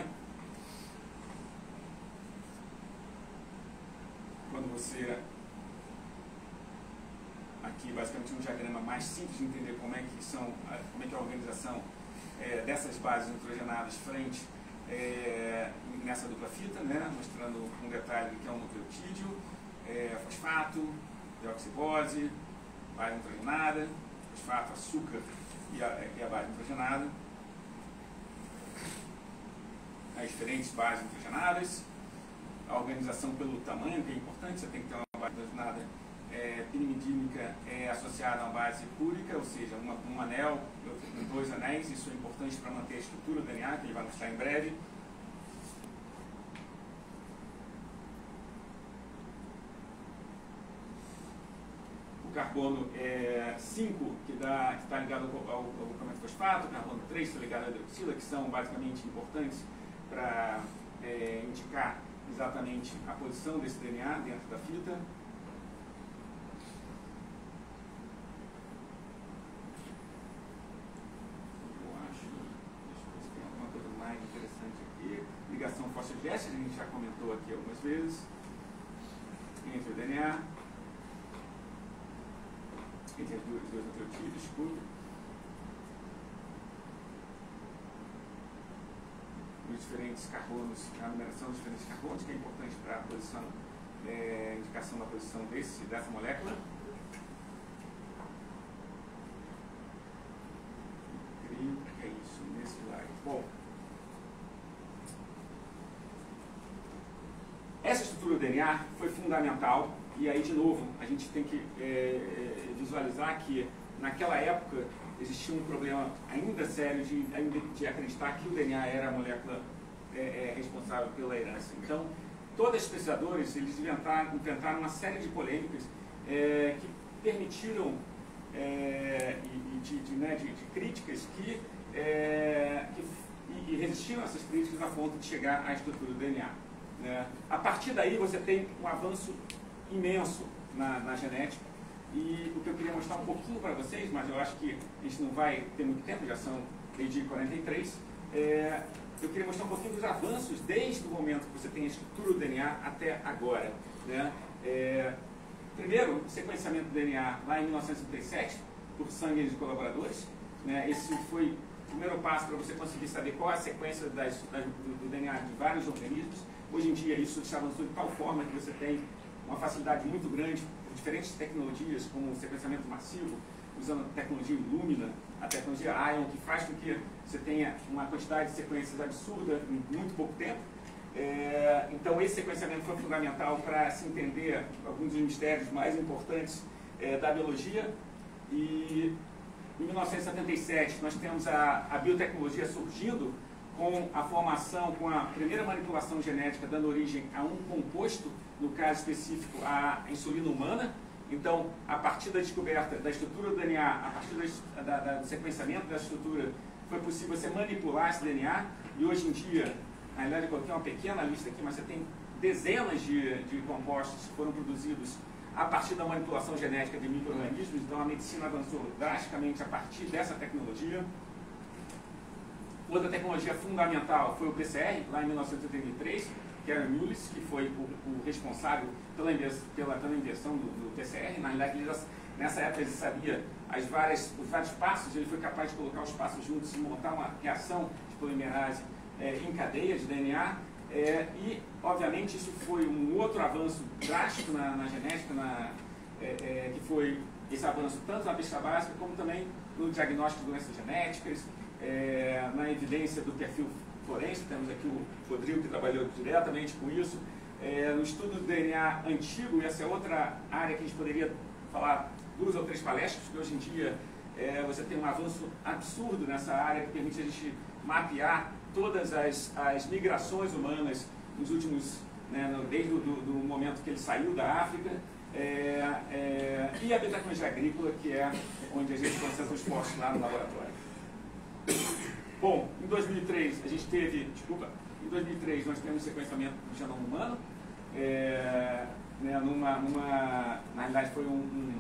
Quando você aqui basicamente um diagrama mais simples de entender como é que, são, como é, que é a organização é, dessas bases nitrogenadas frente é, nessa dupla fita, né, mostrando um detalhe do que é um nucleotídeo, é, fosfato, deoxirribose, base nitrogenada, fosfato, açúcar e a, e a base nitrogenada, as diferentes bases nitrogenadas, a organização pelo tamanho, que é importante, você tem que ter uma base nitrogenada é, pirimidínica é, associada a uma base púrica, ou seja, uma, um anel, dois anéis, isso é importante para manter a estrutura do D N A, que ele vai mostrar em breve. O carbono é cinco, que está ligado ao, ao, ao gluconato fosfato, o carbono três está ligado à hidroxila, que são basicamente importantes para é, indicar exatamente a posição desse D N A dentro da fita. Ligação fosfodíestica, a gente já comentou aqui algumas vezes, entre o D N A, entre os dois, dois nucleotídeos, desculpa, os diferentes carbonos, a numeração dos diferentes carbonos, que é importante para a posição, é, indicação da posição desse, dessa molécula. Creio que é isso nesse slide. Bom, essa estrutura do D N A foi fundamental, e aí, de novo, a gente tem que é, visualizar que, naquela época, existia um problema ainda sério de, ainda de acreditar que o D N A era a molécula é, é, responsável pela herança. Então, todos os pesquisadores, eles inventaram, enfrentaram uma série de polêmicas é, que permitiram, é, e, de, de, né, de, de críticas que, é, que e, e resistiram a essas críticas a ponto de chegar à estrutura do D N A. Né? A partir daí você tem um avanço imenso na, na genética, e o que eu queria mostrar um pouquinho para vocês, mas eu acho que a gente não vai ter muito tempo, já são desde quarenta e três, é, eu queria mostrar um pouquinho dos avanços desde o momento que você tem a estrutura do D N A até agora. Né? É, primeiro, o sequenciamento do D N A lá em mil novecentos e trinta e sete, por sangue de colaboradores. Né? Esse foi o primeiro passo para você conseguir saber qual é a sequência das, das, do, do D N A de vários organismos. Hoje em dia isso se avançou de tal forma que você tem uma facilidade muito grande por diferentes tecnologias, como o sequenciamento massivo, usando a tecnologia Illumina, a tecnologia Ion, que faz com que você tenha uma quantidade de sequências absurda em muito pouco tempo. É, então esse sequenciamento foi fundamental para se entender alguns dos mistérios mais importantes é, da biologia. E em mil novecentos e setenta e sete nós temos a, a biotecnologia surgindo, com a formação, com a primeira manipulação genética dando origem a um composto, no caso específico a insulina humana. Então, a partir da descoberta da estrutura do D N A, a partir da, da, da, do sequenciamento dessa estrutura, foi possível você manipular esse D N A, e hoje em dia, na realidade eu coloquei uma pequena lista aqui, mas você tem dezenas de, de compostos que foram produzidos a partir da manipulação genética de micro-organismos. Então a medicina avançou drasticamente a partir dessa tecnologia. Outra tecnologia fundamental foi o P C R, lá em mil novecentos e oitenta e três, que era o Mullis, que foi o, o responsável pela, pela, pela invenção do, do P C R. Na realidade, ele já, nessa época ele sabia as várias, os vários passos, ele foi capaz de colocar os passos juntos e montar uma reação de polimerase é, em cadeia de D N A. É, e, obviamente, isso foi um outro avanço drástico na, na genética, na, é, é, que foi esse avanço tanto na pesquisa básica como também no diagnóstico de doenças genéticas, é, na evidência do perfil forense. Temos aqui o Rodrigo, que trabalhou diretamente com isso. É, no estudo do D N A antigo, essa é outra área que a gente poderia falar duas ou três palestras, porque hoje em dia é, você tem um avanço absurdo nessa área que permite a gente mapear todas as, as migrações humanas nos últimos, né, no, desde o do, do momento que ele saiu da África, é, é, e a biotecnologia agrícola, que é onde a gente concentra os esforços lá no laboratório. Bom, em dois mil e três a gente teve, desculpa, em dois mil e três nós temos sequenciamento do genoma humano, é, né, numa, numa, na realidade foi um, um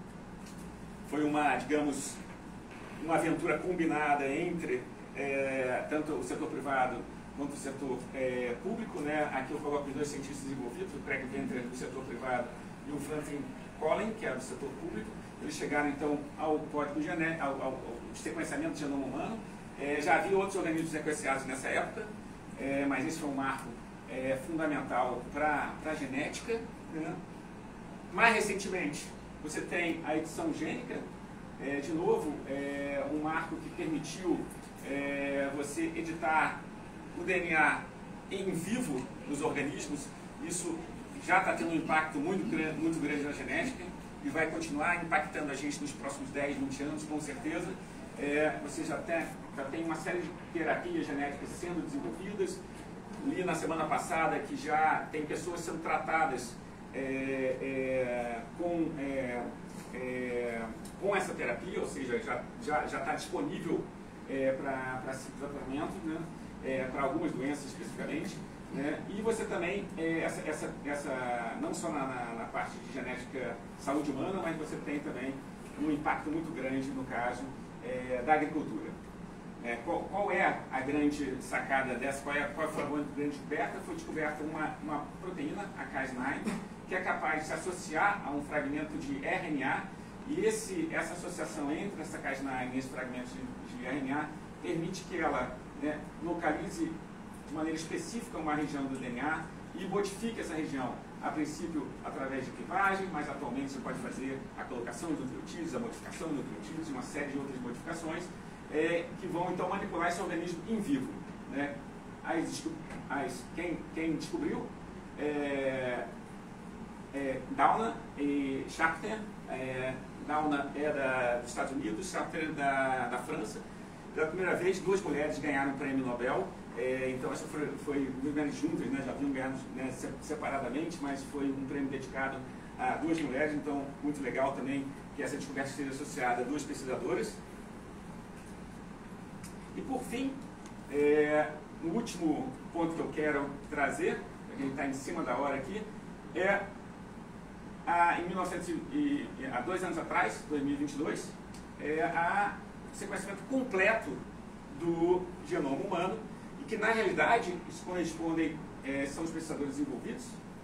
foi uma, digamos, uma aventura combinada entre é, tanto o setor privado quanto o setor é, público, né? Aqui eu coloco os dois cientistas envolvidos, o Craig Venter do setor privado e o Franklin Collin, que é do setor público. Eles chegaram então ao código genético, ao, ao, ao sequenciamento do genoma humano. É, já havia outros organismos sequenciados nessa época, é, mas esse foi um marco é, fundamental para a genética, né? Mais recentemente, você tem a edição gênica, é, de novo, é, um marco que permitiu é, você editar o D N A em vivo nos organismos. Isso já está tendo um impacto muito grande, muito grande na genética e vai continuar impactando a gente nos próximos dez, vinte anos, com certeza. É, você já tem, já tem uma série de terapias genéticas sendo desenvolvidas. Li na semana passada que já tem pessoas sendo tratadas é, é, com, é, é, com essa terapia, ou seja, já já já está disponível é, para esse tratamento, né? É, para algumas doenças especificamente. Né? E você também, é, essa, essa, essa, não só na, na, na parte de genética saúde humana, mas você tem também um impacto muito grande no caso é, da agricultura. É, qual, qual é a grande sacada dessa, qual, é, qual foi a grande descoberta? Foi descoberta uma, uma proteína, a Cas nove, que é capaz de se associar a um fragmento de R N A, e esse, essa associação entre essa Cas nove e esse fragmento de, de R N A permite que ela, né, localize de maneira específica uma região do D N A e modifique essa região, a princípio através de clivagem, mas atualmente você pode fazer a colocação de nucleotídeos, a modificação de nucleotídeos e uma série de outras modificações é, que vão então manipular esse organismo em vivo. Né? As, as, quem, quem descobriu é, é Doudna e Schachter. É, Doudna é da, dos Estados Unidos, Schachter da, da França. Pela primeira vez, duas mulheres ganharam o prêmio Nobel. É, então, essa foi, foi duas mulheres juntas, né, já haviam ganhado, né, separadamente, mas foi um prêmio dedicado a duas mulheres. Então, muito legal também que essa descoberta esteja associada a duas pesquisadoras. E, por fim, é, o último ponto que eu quero trazer, a gente está em cima da hora aqui, é a, em mil e novecentos e, há dois anos atrás, dois mil e vinte e dois, é, a sequenciamento completo do genoma humano, e que na realidade isso correspondem, é, são os pesquisadores envolvidos,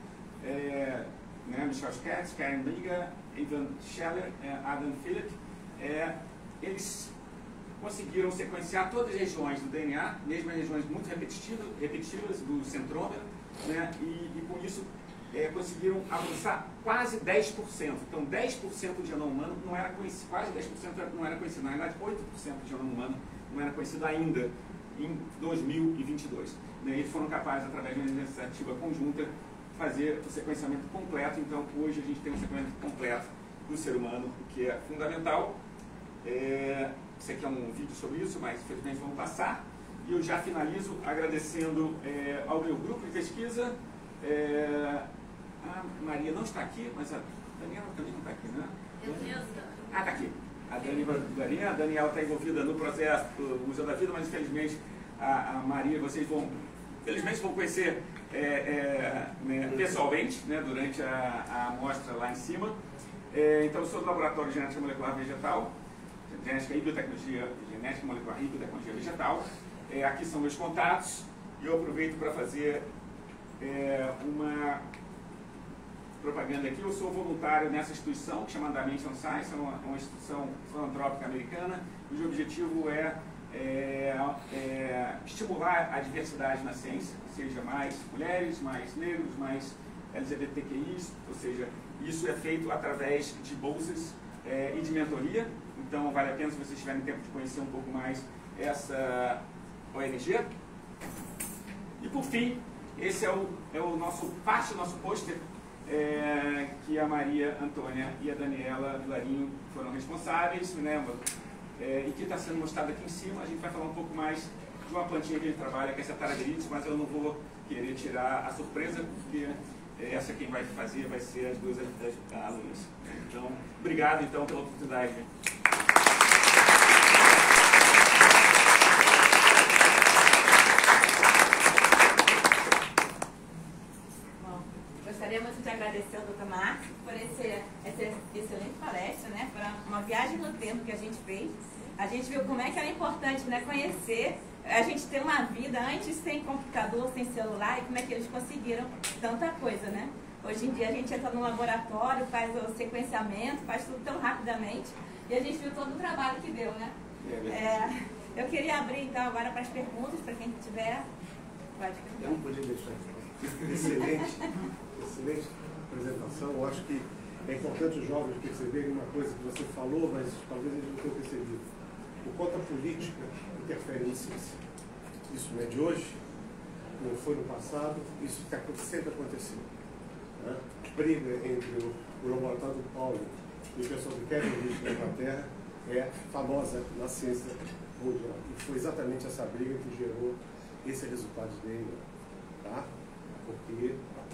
é, né, Michel Katz, Karen Liga, Ivan Scheller, é, Adam Philip, é, eles conseguiram sequenciar todas as regiões do D N A, mesmo as regiões muito repetitivas, repetitivas do centrômero, né, e, e com isso é, conseguiram avançar quase dez por cento. Então, dez por cento do genoma humano não era conhecido, quase dez por cento não era conhecido. Na verdade, oito por cento do genoma humano não era conhecido ainda em dois mil e vinte e dois. Né? Eles foram capazes, através de uma iniciativa conjunta, fazer o sequenciamento completo. Então, hoje a gente tem um sequenciamento completo do ser humano, o que é fundamental. É, esse aqui é um vídeo sobre isso, mas infelizmente vamos passar. E eu já finalizo agradecendo é, ao meu grupo de pesquisa. É, a Maria não está aqui, mas a Daniela também não está aqui, né? Ah, está aqui. A Dani Varinha, a Daniela está envolvida no processo do Museu da Vida, mas infelizmente a, a Maria, vocês vão, infelizmente vão conhecer é, é, né, pessoalmente, né, durante a, a amostra lá em cima. É, então, eu sou do Laboratório de Genética Molecular Vegetal, Genética e Biotecnologia, Genética Molecular e Biotecnologia Vegetal. É, aqui são meus contatos e eu aproveito para fazer é, uma propaganda aqui. Eu sou voluntário nessa instituição que chama Dimension Science, é uma, uma instituição filantrópica americana, cujo objetivo é, é, é estimular a diversidade na ciência, ou seja, mais mulheres, mais negros, mais L G B T Q Is, ou seja, isso é feito através de bolsas é, e de mentoria. Então vale a pena, se vocês tiverem tempo, de conhecer um pouco mais essa O N G. E por fim, esse é o, é o nosso, parte do nosso pôster, é, que a Maria Antônia e a Daniela Vilarinho foram responsáveis, né, é, e que está sendo mostrado aqui em cima. A gente vai falar um pouco mais de uma plantinha que a gente trabalha, que é essa Taraderites, mas eu não vou querer tirar a surpresa, porque essa quem vai fazer vai ser as duas alunas. Então, obrigado então pela oportunidade. Gostaria muito de agradecer ao doutor Marcos por esse, essa excelente palestra, né? Por uma viagem no tempo que a gente fez. A gente viu como é que era importante, né, conhecer, a gente ter uma vida antes sem computador, sem celular, e como é que eles conseguiram tanta coisa, né? Hoje em dia a gente entra no laboratório, faz o sequenciamento, faz tudo tão rapidamente, e a gente viu todo o trabalho que deu, né? É, eu queria abrir então agora para as perguntas, para quem tiver. Pode. Eu não podia deixar. Excelente, excelente apresentação. Eu acho que é importante os jovens perceberem uma coisa que você falou, mas talvez eles não tenham percebido. O quanto a política interfere na ciência. Isso não é de hoje, não foi no passado, isso está sempre acontecendo. Né? A briga entre o, o laboratório do Paulo e o pessoal do Cambridge na Inglaterra é famosa na ciência mundial. E foi exatamente essa briga que gerou esse resultado dele. Tá? Porque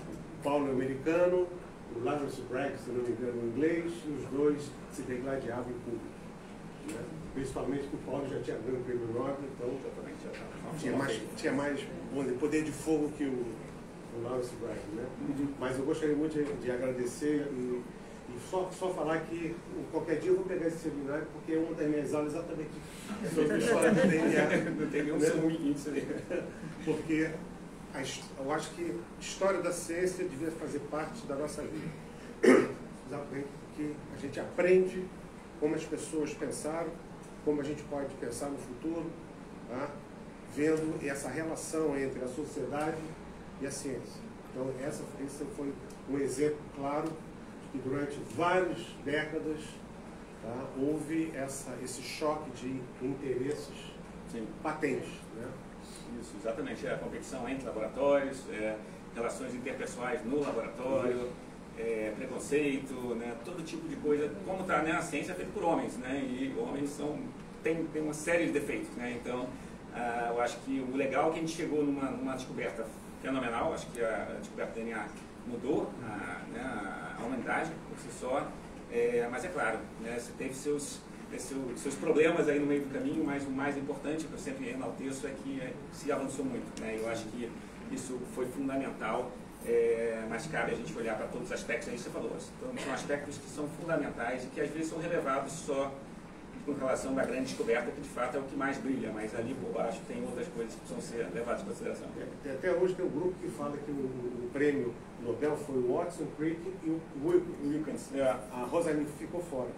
o Paulo é americano, o Lawrence Bragg, se não me engano, em inglês, e os dois se degladiavam em público. Né? Principalmente que o Paulo já tinha ganho o prêmio Nobel, então tinha mais, tinha mais poder de fogo que o, o Lawrence Bragg. Né? Uhum. Mas eu gostaria muito de, de agradecer e, e só, só falar que qualquer dia eu vou pegar esse seminário, porque é uma das minhas aulas exatamente sobre a história do D N A. Não tem nenhum sangue isso aí. Porque a, eu acho que a história da ciência devia fazer parte da nossa vida. Exatamente porque a gente aprende como as pessoas pensaram, como a gente pode pensar no futuro, tá? Vendo essa relação entre a sociedade e a ciência. Então, essa, esse foi um exemplo claro que durante várias décadas, tá, houve essa, esse choque de interesses Sim. patentes. Né? Isso, exatamente. É a competição entre laboratórios, é, relações interpessoais no laboratório, é, preconceito, né, todo tipo de coisa. Como está, né, a ciência é feita por homens, né, e homens são, tem, tem uma série de defeitos. Né, então, ah, eu acho que o legal é que a gente chegou numa, numa descoberta fenomenal. Acho que a, a descoberta do D N A mudou a, né, a humanidade por si só. É, mas é claro, né, você teve seus, seus, seus problemas aí no meio do caminho, mas o mais importante, que eu sempre enalteço, é que é, se avançou muito. Né, eu acho que isso foi fundamental, é, mas cabe a gente olhar para todos os aspectos, aí você falou, então, são aspectos que são fundamentais e que às vezes são relevados só com relação à grande descoberta, que de fato é o que mais brilha, mas ali por baixo tem outras coisas que precisam ser levadas em consideração. É, até hoje tem um grupo que fala que o, o prêmio Nobel foi o Watson, Crick e o Wilkins. É. A Rosalind ficou fora.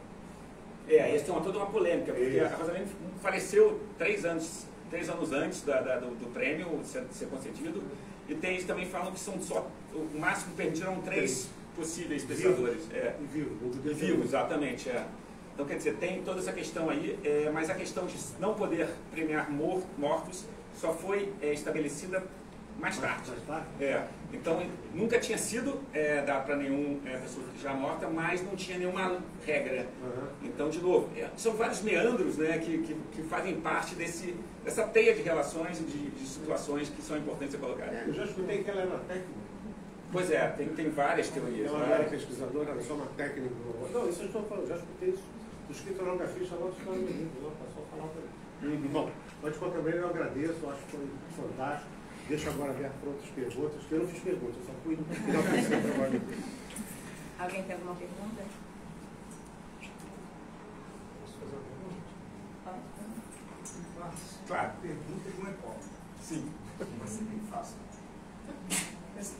É, isso tem uma, toda uma polêmica, porque é. a Rosalind faleceu três anos, três anos antes da, da, do, do prêmio ser, ser concedido, e tem, eles também falam que são só, o máximo permitiram três Sim. possíveis pesquisadores. É. E vivo. E vivo, exatamente. É. Então, quer dizer, tem toda essa questão aí, é, mas a questão de não poder premiar mor mortos só foi é, estabelecida mais tarde. Mais tarde? É. Então, nunca tinha sido é, dado para nenhuma é, pessoa já morta, mas não tinha nenhuma regra. Uhum. Então, de novo, é, são vários meandros, né, que, que, que fazem parte desse, dessa teia de relações e de, de situações que são importantes a colocar. É, eu já escutei que ela era técnica. Pois é, tem, tem várias teorias. Ela não era pesquisadora, era só uma técnica. Não, isso eu estou falando, já escutei isso. Escrito na ficha, lá está no livro, não passou a falar para ele. Uhum. Bom, mas de qualquer maneira eu agradeço, eu acho que foi fantástico. Deixa agora aberto para outras perguntas, que eu não fiz perguntas, eu só fui finalizar o trabalho. Alguém tem alguma pergunta? Posso fazer uma pergunta? Pode. Claro. Pergunta de uma hipótese. Sim. Vai ser bem fácil. Assim,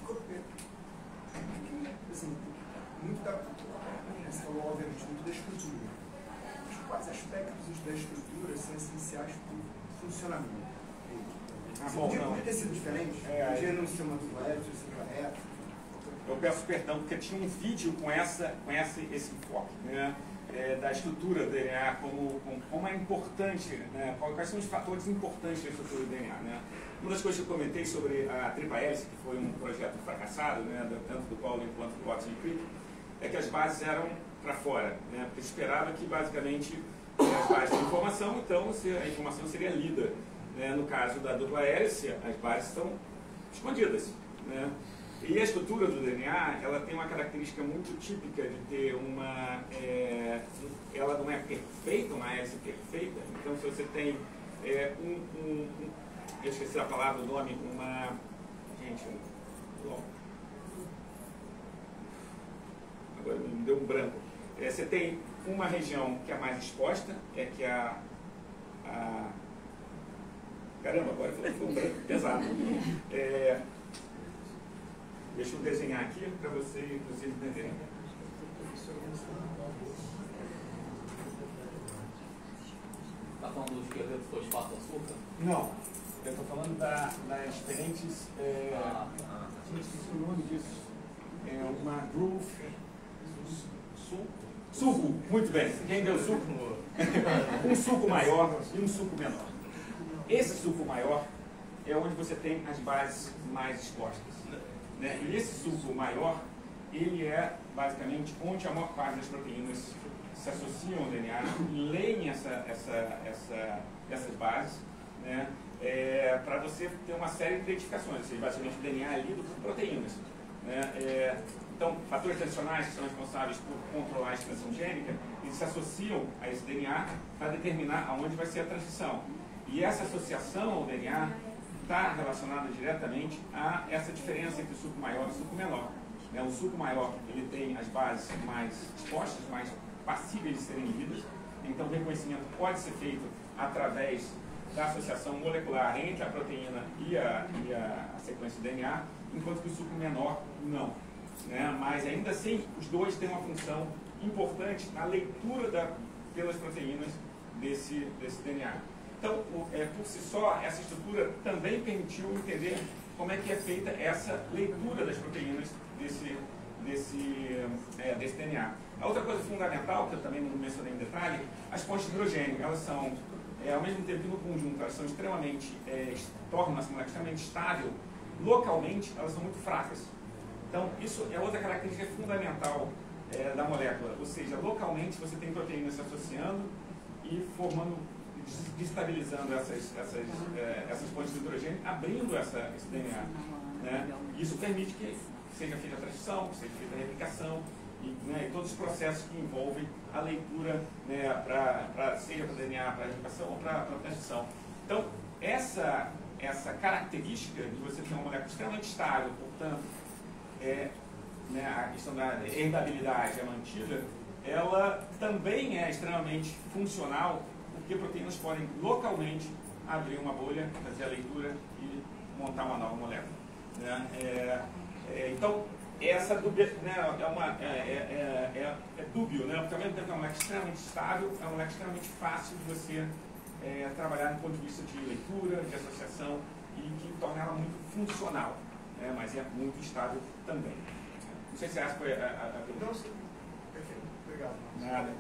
muito da você falou, obviamente, muito da estrutura. Mas quais aspectos da estrutura são essenciais para o funcionamento? Ah, Você bom, podia, não. podia ter sido diferente? É, podia não ser uma dualidade, podia ser correto. Eu peço perdão, porque tinha um vídeo com, essa, com essa, esse enfoque, né, é, da estrutura do D N A, como, como, como é importante, né, quais são os fatores importantes da estrutura do D N A. Né. Uma das coisas que eu comentei sobre a tripla hélice, que foi um projeto fracassado, né, tanto do Paulo quanto do Watson e Crick, é que as bases eram para fora, né, porque se esperava que basicamente as bases de informação, então a informação seria lida. Né. No caso da dupla hélice, as bases estão escondidas. Né. E a estrutura do D N A, ela tem uma característica muito típica de ter uma... É, ela não é perfeita, uma hélice perfeita. Então, se você tem é, um, um, um... Eu esqueci a palavra, o nome, uma... Gente, um... Agora me deu um branco. É, você tem uma região que é mais exposta, é que a... a caramba, agora foi um branco pesado. É, Deixa eu desenhar aqui para você, vocês entenderem. Está falando do esqueleto fosfato de açúcar? Não, eu estou falando da, das diferentes. É, Ah, ah. como se o nome disso? É uma groove. Suco? Suco, muito bem. Quem deu suco? Um suco maior e um suco menor. Esse suco maior é onde você tem as bases mais expostas, né? E esse suco maior, ele é basicamente onde a maior parte das proteínas se associam ao D N A, leem essa, essa, essa, essas bases, né? É, para você ter uma série de identificações, ou seja, basicamente o D N A é lido por proteínas, né? É, então, fatores tradicionais que são responsáveis por controlar a expressão gênica, eles se associam a esse D N A para determinar aonde vai ser a transição. E essa associação ao D N A está relacionada diretamente a essa diferença entre o suco maior e o suco menor. Né? O suco maior, ele tem as bases mais expostas, mais passíveis de serem lidas, então o reconhecimento pode ser feito através da associação molecular entre a proteína e a, e a sequência do D N A, enquanto que o suco menor não. Né? Mas ainda assim, os dois têm uma função importante na leitura da, pelas proteínas desse, desse D N A. Então, o, é, por si só, essa estrutura também permitiu entender como é que é feita essa leitura das proteínas desse, desse, é, desse D N A. A outra coisa fundamental, que eu também não mencionei em detalhe, as pontes de hidrogênio, elas são, é, ao mesmo tempo que no conjunto, elas são extremamente, é, tornam-se uma molécula extremamente estável, localmente elas são muito fracas. Então, isso é outra característica fundamental é, da molécula, ou seja, localmente você tem proteínas se associando e formando, destabilizando essas, essas, é, essas pontes de hidrogênio, abrindo essa, esse D N A. Né? Isso permite que seja feita a transição, que seja feita a replicação, e, né, e todos os processos que envolvem a leitura, né, pra, pra, seja para o D N A, para a replicação ou para a transição. Então, essa, essa característica de você ter uma molécula extremamente estável, portanto, é, né, a questão da herdabilidade é mantida, ela também é extremamente funcional, porque proteínas podem localmente abrir uma bolha, fazer a leitura e montar uma nova molécula. Né? É, é, então, essa dúbia, né, é, uma, é, é, é, é dúbio, né? Porque ao mesmo tempo que é uma molécula extremamente estável, é uma molécula extremamente fácil de você é, trabalhar do ponto de vista de leitura, de associação, e que torna ela muito funcional, né? Mas é muito estável também. Não sei se essa foi a, a, a pergunta. Não, sim. Perfeito. Obrigado. Nada.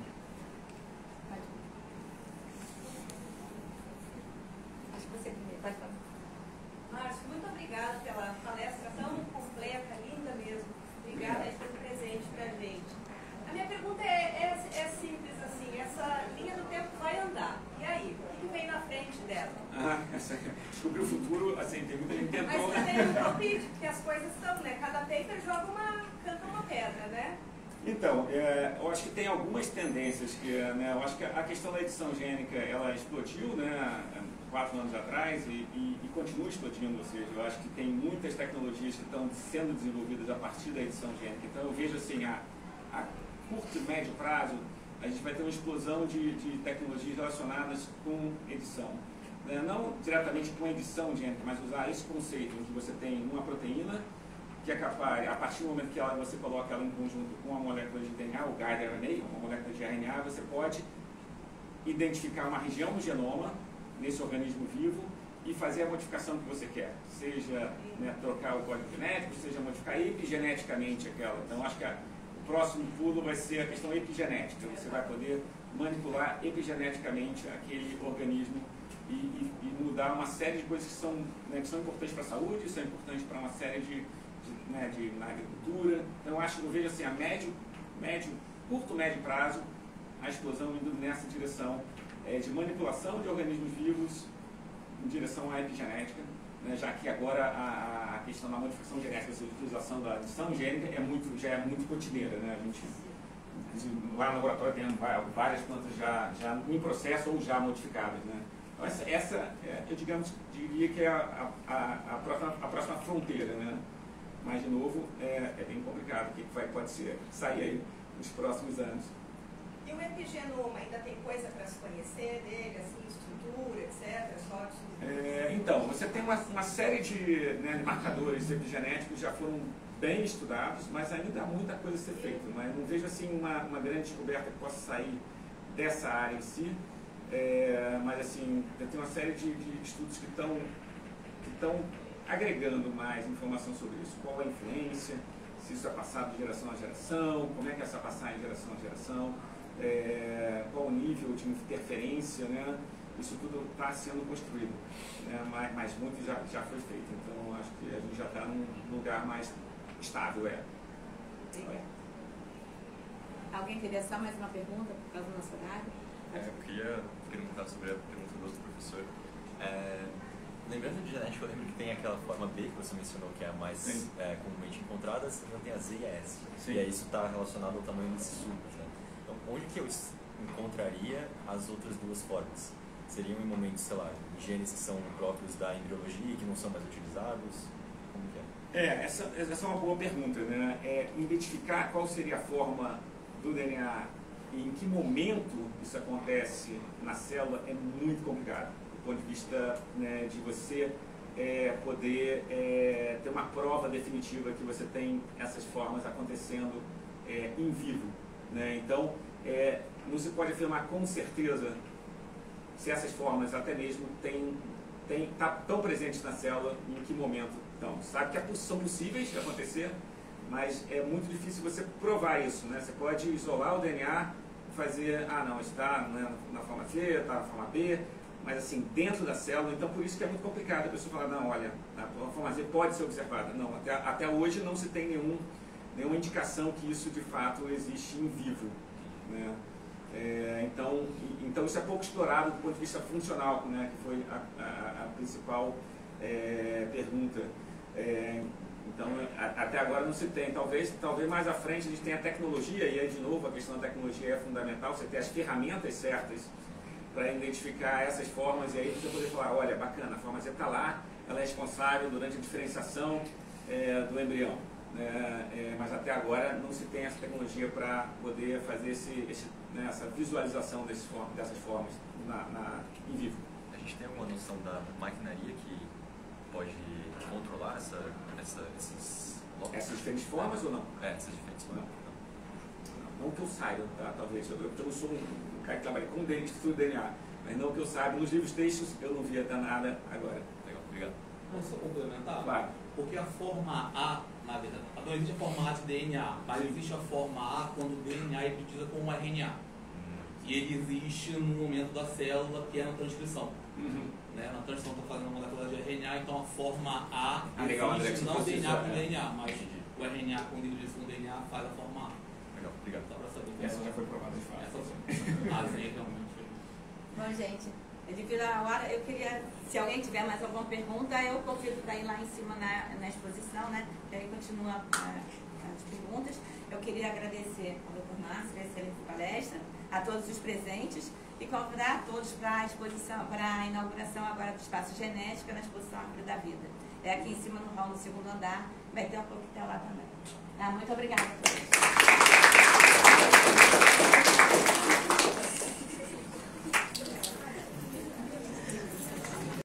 Acho que você primeiro. Pode falar. Márcio, muito obrigada pela palestra tão completa, linda mesmo. Obrigada por ter presente para a gente. A minha pergunta é, é, é simples assim, essa linha do tempo vai andar. E aí, o que vem na frente dela? Ah, essa, descobrir o futuro, assim, tem muita gente tentou, Mas né? também não palpite, porque as coisas estão, né? Cada paper joga uma, canta uma pedra, né? Então, é, eu acho que tem algumas tendências que, né, eu acho que a questão da edição gênica, ela explodiu, né, quatro anos atrás e, e, e continua explodindo, ou seja, eu acho que tem muitas tecnologias que estão sendo desenvolvidas a partir da edição gênica. Então, eu vejo assim, a, a curto e médio prazo, a gente vai ter uma explosão de, de tecnologias relacionadas com edição. Né, não diretamente com edição gênica, mas usar esse conceito onde você tem uma proteína que é capaz, a partir do momento que ela, você coloca ela em conjunto com a molécula de D N A, o guide R N A, uma molécula de R N A, você pode identificar uma região do genoma nesse organismo vivo e fazer a modificação que você quer, seja, né, trocar o código genético, seja modificar epigeneticamente aquela. Então, acho que a, o próximo pulo vai ser a questão epigenética. Você vai poder manipular epigeneticamente aquele organismo e, e, e mudar uma série de coisas que são, né, que são importantes para a saúde, são importantes para uma série de Né, de, na agricultura. Então, eu acho que eu vejo assim, a médio, médio, curto, médio prazo, a explosão indo nessa direção é, de manipulação de organismos vivos em direção à epigenética, né, já que agora a, a questão da modificação genética, a utilização da adição gênica é muito, já é muito cotineira. Né? A gente, lá no laboratório tem várias plantas já, já em processo ou já modificadas. Né? Então, essa, essa é, eu digamos, diria que é a, a, a, próxima, a próxima fronteira. Né? Mas, de novo, é, é bem complicado o que vai, pode ser, sair aí nos próximos anos. E o epigenoma ainda tem coisa para se conhecer dele, assim, estrutura, etcétera? Só de... é, então, você tem uma, uma série de, né, de marcadores epigenéticos que já foram bem estudados, mas ainda há muita coisa a ser feita. Mas não vejo assim uma, uma grande descoberta que possa sair dessa área em si. É, mas assim, tem uma série de, de estudos que estão que estão agregando mais informação sobre isso. Qual a influência, se isso é passado de geração a geração, como é que é essa passagem de geração a geração, é, qual o nível de interferência, né? Isso tudo está sendo construído, né? mas, mas muito já, já foi feito. Então, acho que a gente já está num lugar mais estável. É. Obrigada. Alguém teria só mais uma pergunta por causa do nosso horário? É, eu queria perguntar sobre a pergunta do outro professor. É, lembrando de genética, eu lembro que tem aquela forma B que você mencionou, que é a mais é, comumente encontrada, então tem a Z e a S. Sim. E aí isso está relacionado ao tamanho desses subs. Né? Então, onde que eu encontraria as outras duas formas? Seriam em momentos, sei lá, em genes que são próprios da embriologia e que não são mais utilizados? Como que é? É, essa, essa é uma boa pergunta, né? É identificar qual seria a forma do D N A e em que momento isso acontece na célula é muito complicado, do ponto de vista, né, de você é, poder é, ter uma prova definitiva que você tem essas formas acontecendo é, em vivo, né? Então, é, não se pode afirmar com certeza se essas formas até mesmo têm, têm, tá, estão presentes na célula e em que momento estão. Sabe que são possíveis de acontecer, mas é muito difícil você provar isso, né? Você pode isolar o D N A, fazer, ah não, está né, na forma C, está na forma B, mas assim, dentro da célula, então por isso que é muito complicado a pessoa falar, não, olha, a forma Z pode ser observada. Não, até, até hoje não se tem nenhum, nenhuma indicação que isso de fato existe em vivo, né? É, então, então isso é pouco explorado do ponto de vista funcional, né, que foi a, a, a principal é, pergunta. É, então, a, até agora não se tem. Talvez, talvez mais à frente a gente tenha tecnologia, e aí de novo a questão da tecnologia é fundamental, você ter as ferramentas certas para identificar essas formas, e aí você poder falar, olha, bacana, a forma Z está lá, ela é responsável durante a diferenciação é, do embrião. É, é, mas até agora não se tem essa tecnologia para poder fazer esse, esse, né, essa visualização desses, dessas formas na, na, em vivo. A gente tem alguma noção da maquinaria que pode controlar essa, essa, esses blocos? Essas diferentes formas ou não? É, essas diferentes formas. Não, não, não que eu saiba, tá? Talvez. Eu, eu não sou um cara que trabalha com D N A, estudo D N A, mas não que eu saiba. Nos livros textos eu não via nada agora. Legal, obrigado. Posso complementar? Claro. Porque a forma A, na verdade, não existe a forma A de D N A, mas existe a forma A quando o D N A é hibridizado com um R N A. E ele existe no momento da célula, que é na transcrição. Uhum. Né? Na transcrição está fazendo uma molécula de R N A, então a forma A ah, legal, existe, André, não D N A com é. D N A, mas o R N A quando hibridizado com D N A faz a forma A. Legal, obrigado. Só para saber. Essa já foi provada de fato. Essa A Z realmente. Bom, gente, devido à hora, eu queria, se alguém tiver mais alguma pergunta, eu convido para ir lá em cima na, na exposição, né? E aí continua a, as perguntas. Eu queria agradecer ao doutor Márcio pela excelente palestra, a todos os presentes e convidar a todos para a exposição, para a inauguração agora do Espaço Genética na exposição Árvore da Vida. É aqui em cima no hall, no segundo andar, vai ter um coquetel lá também. Ah, muito obrigada a todos.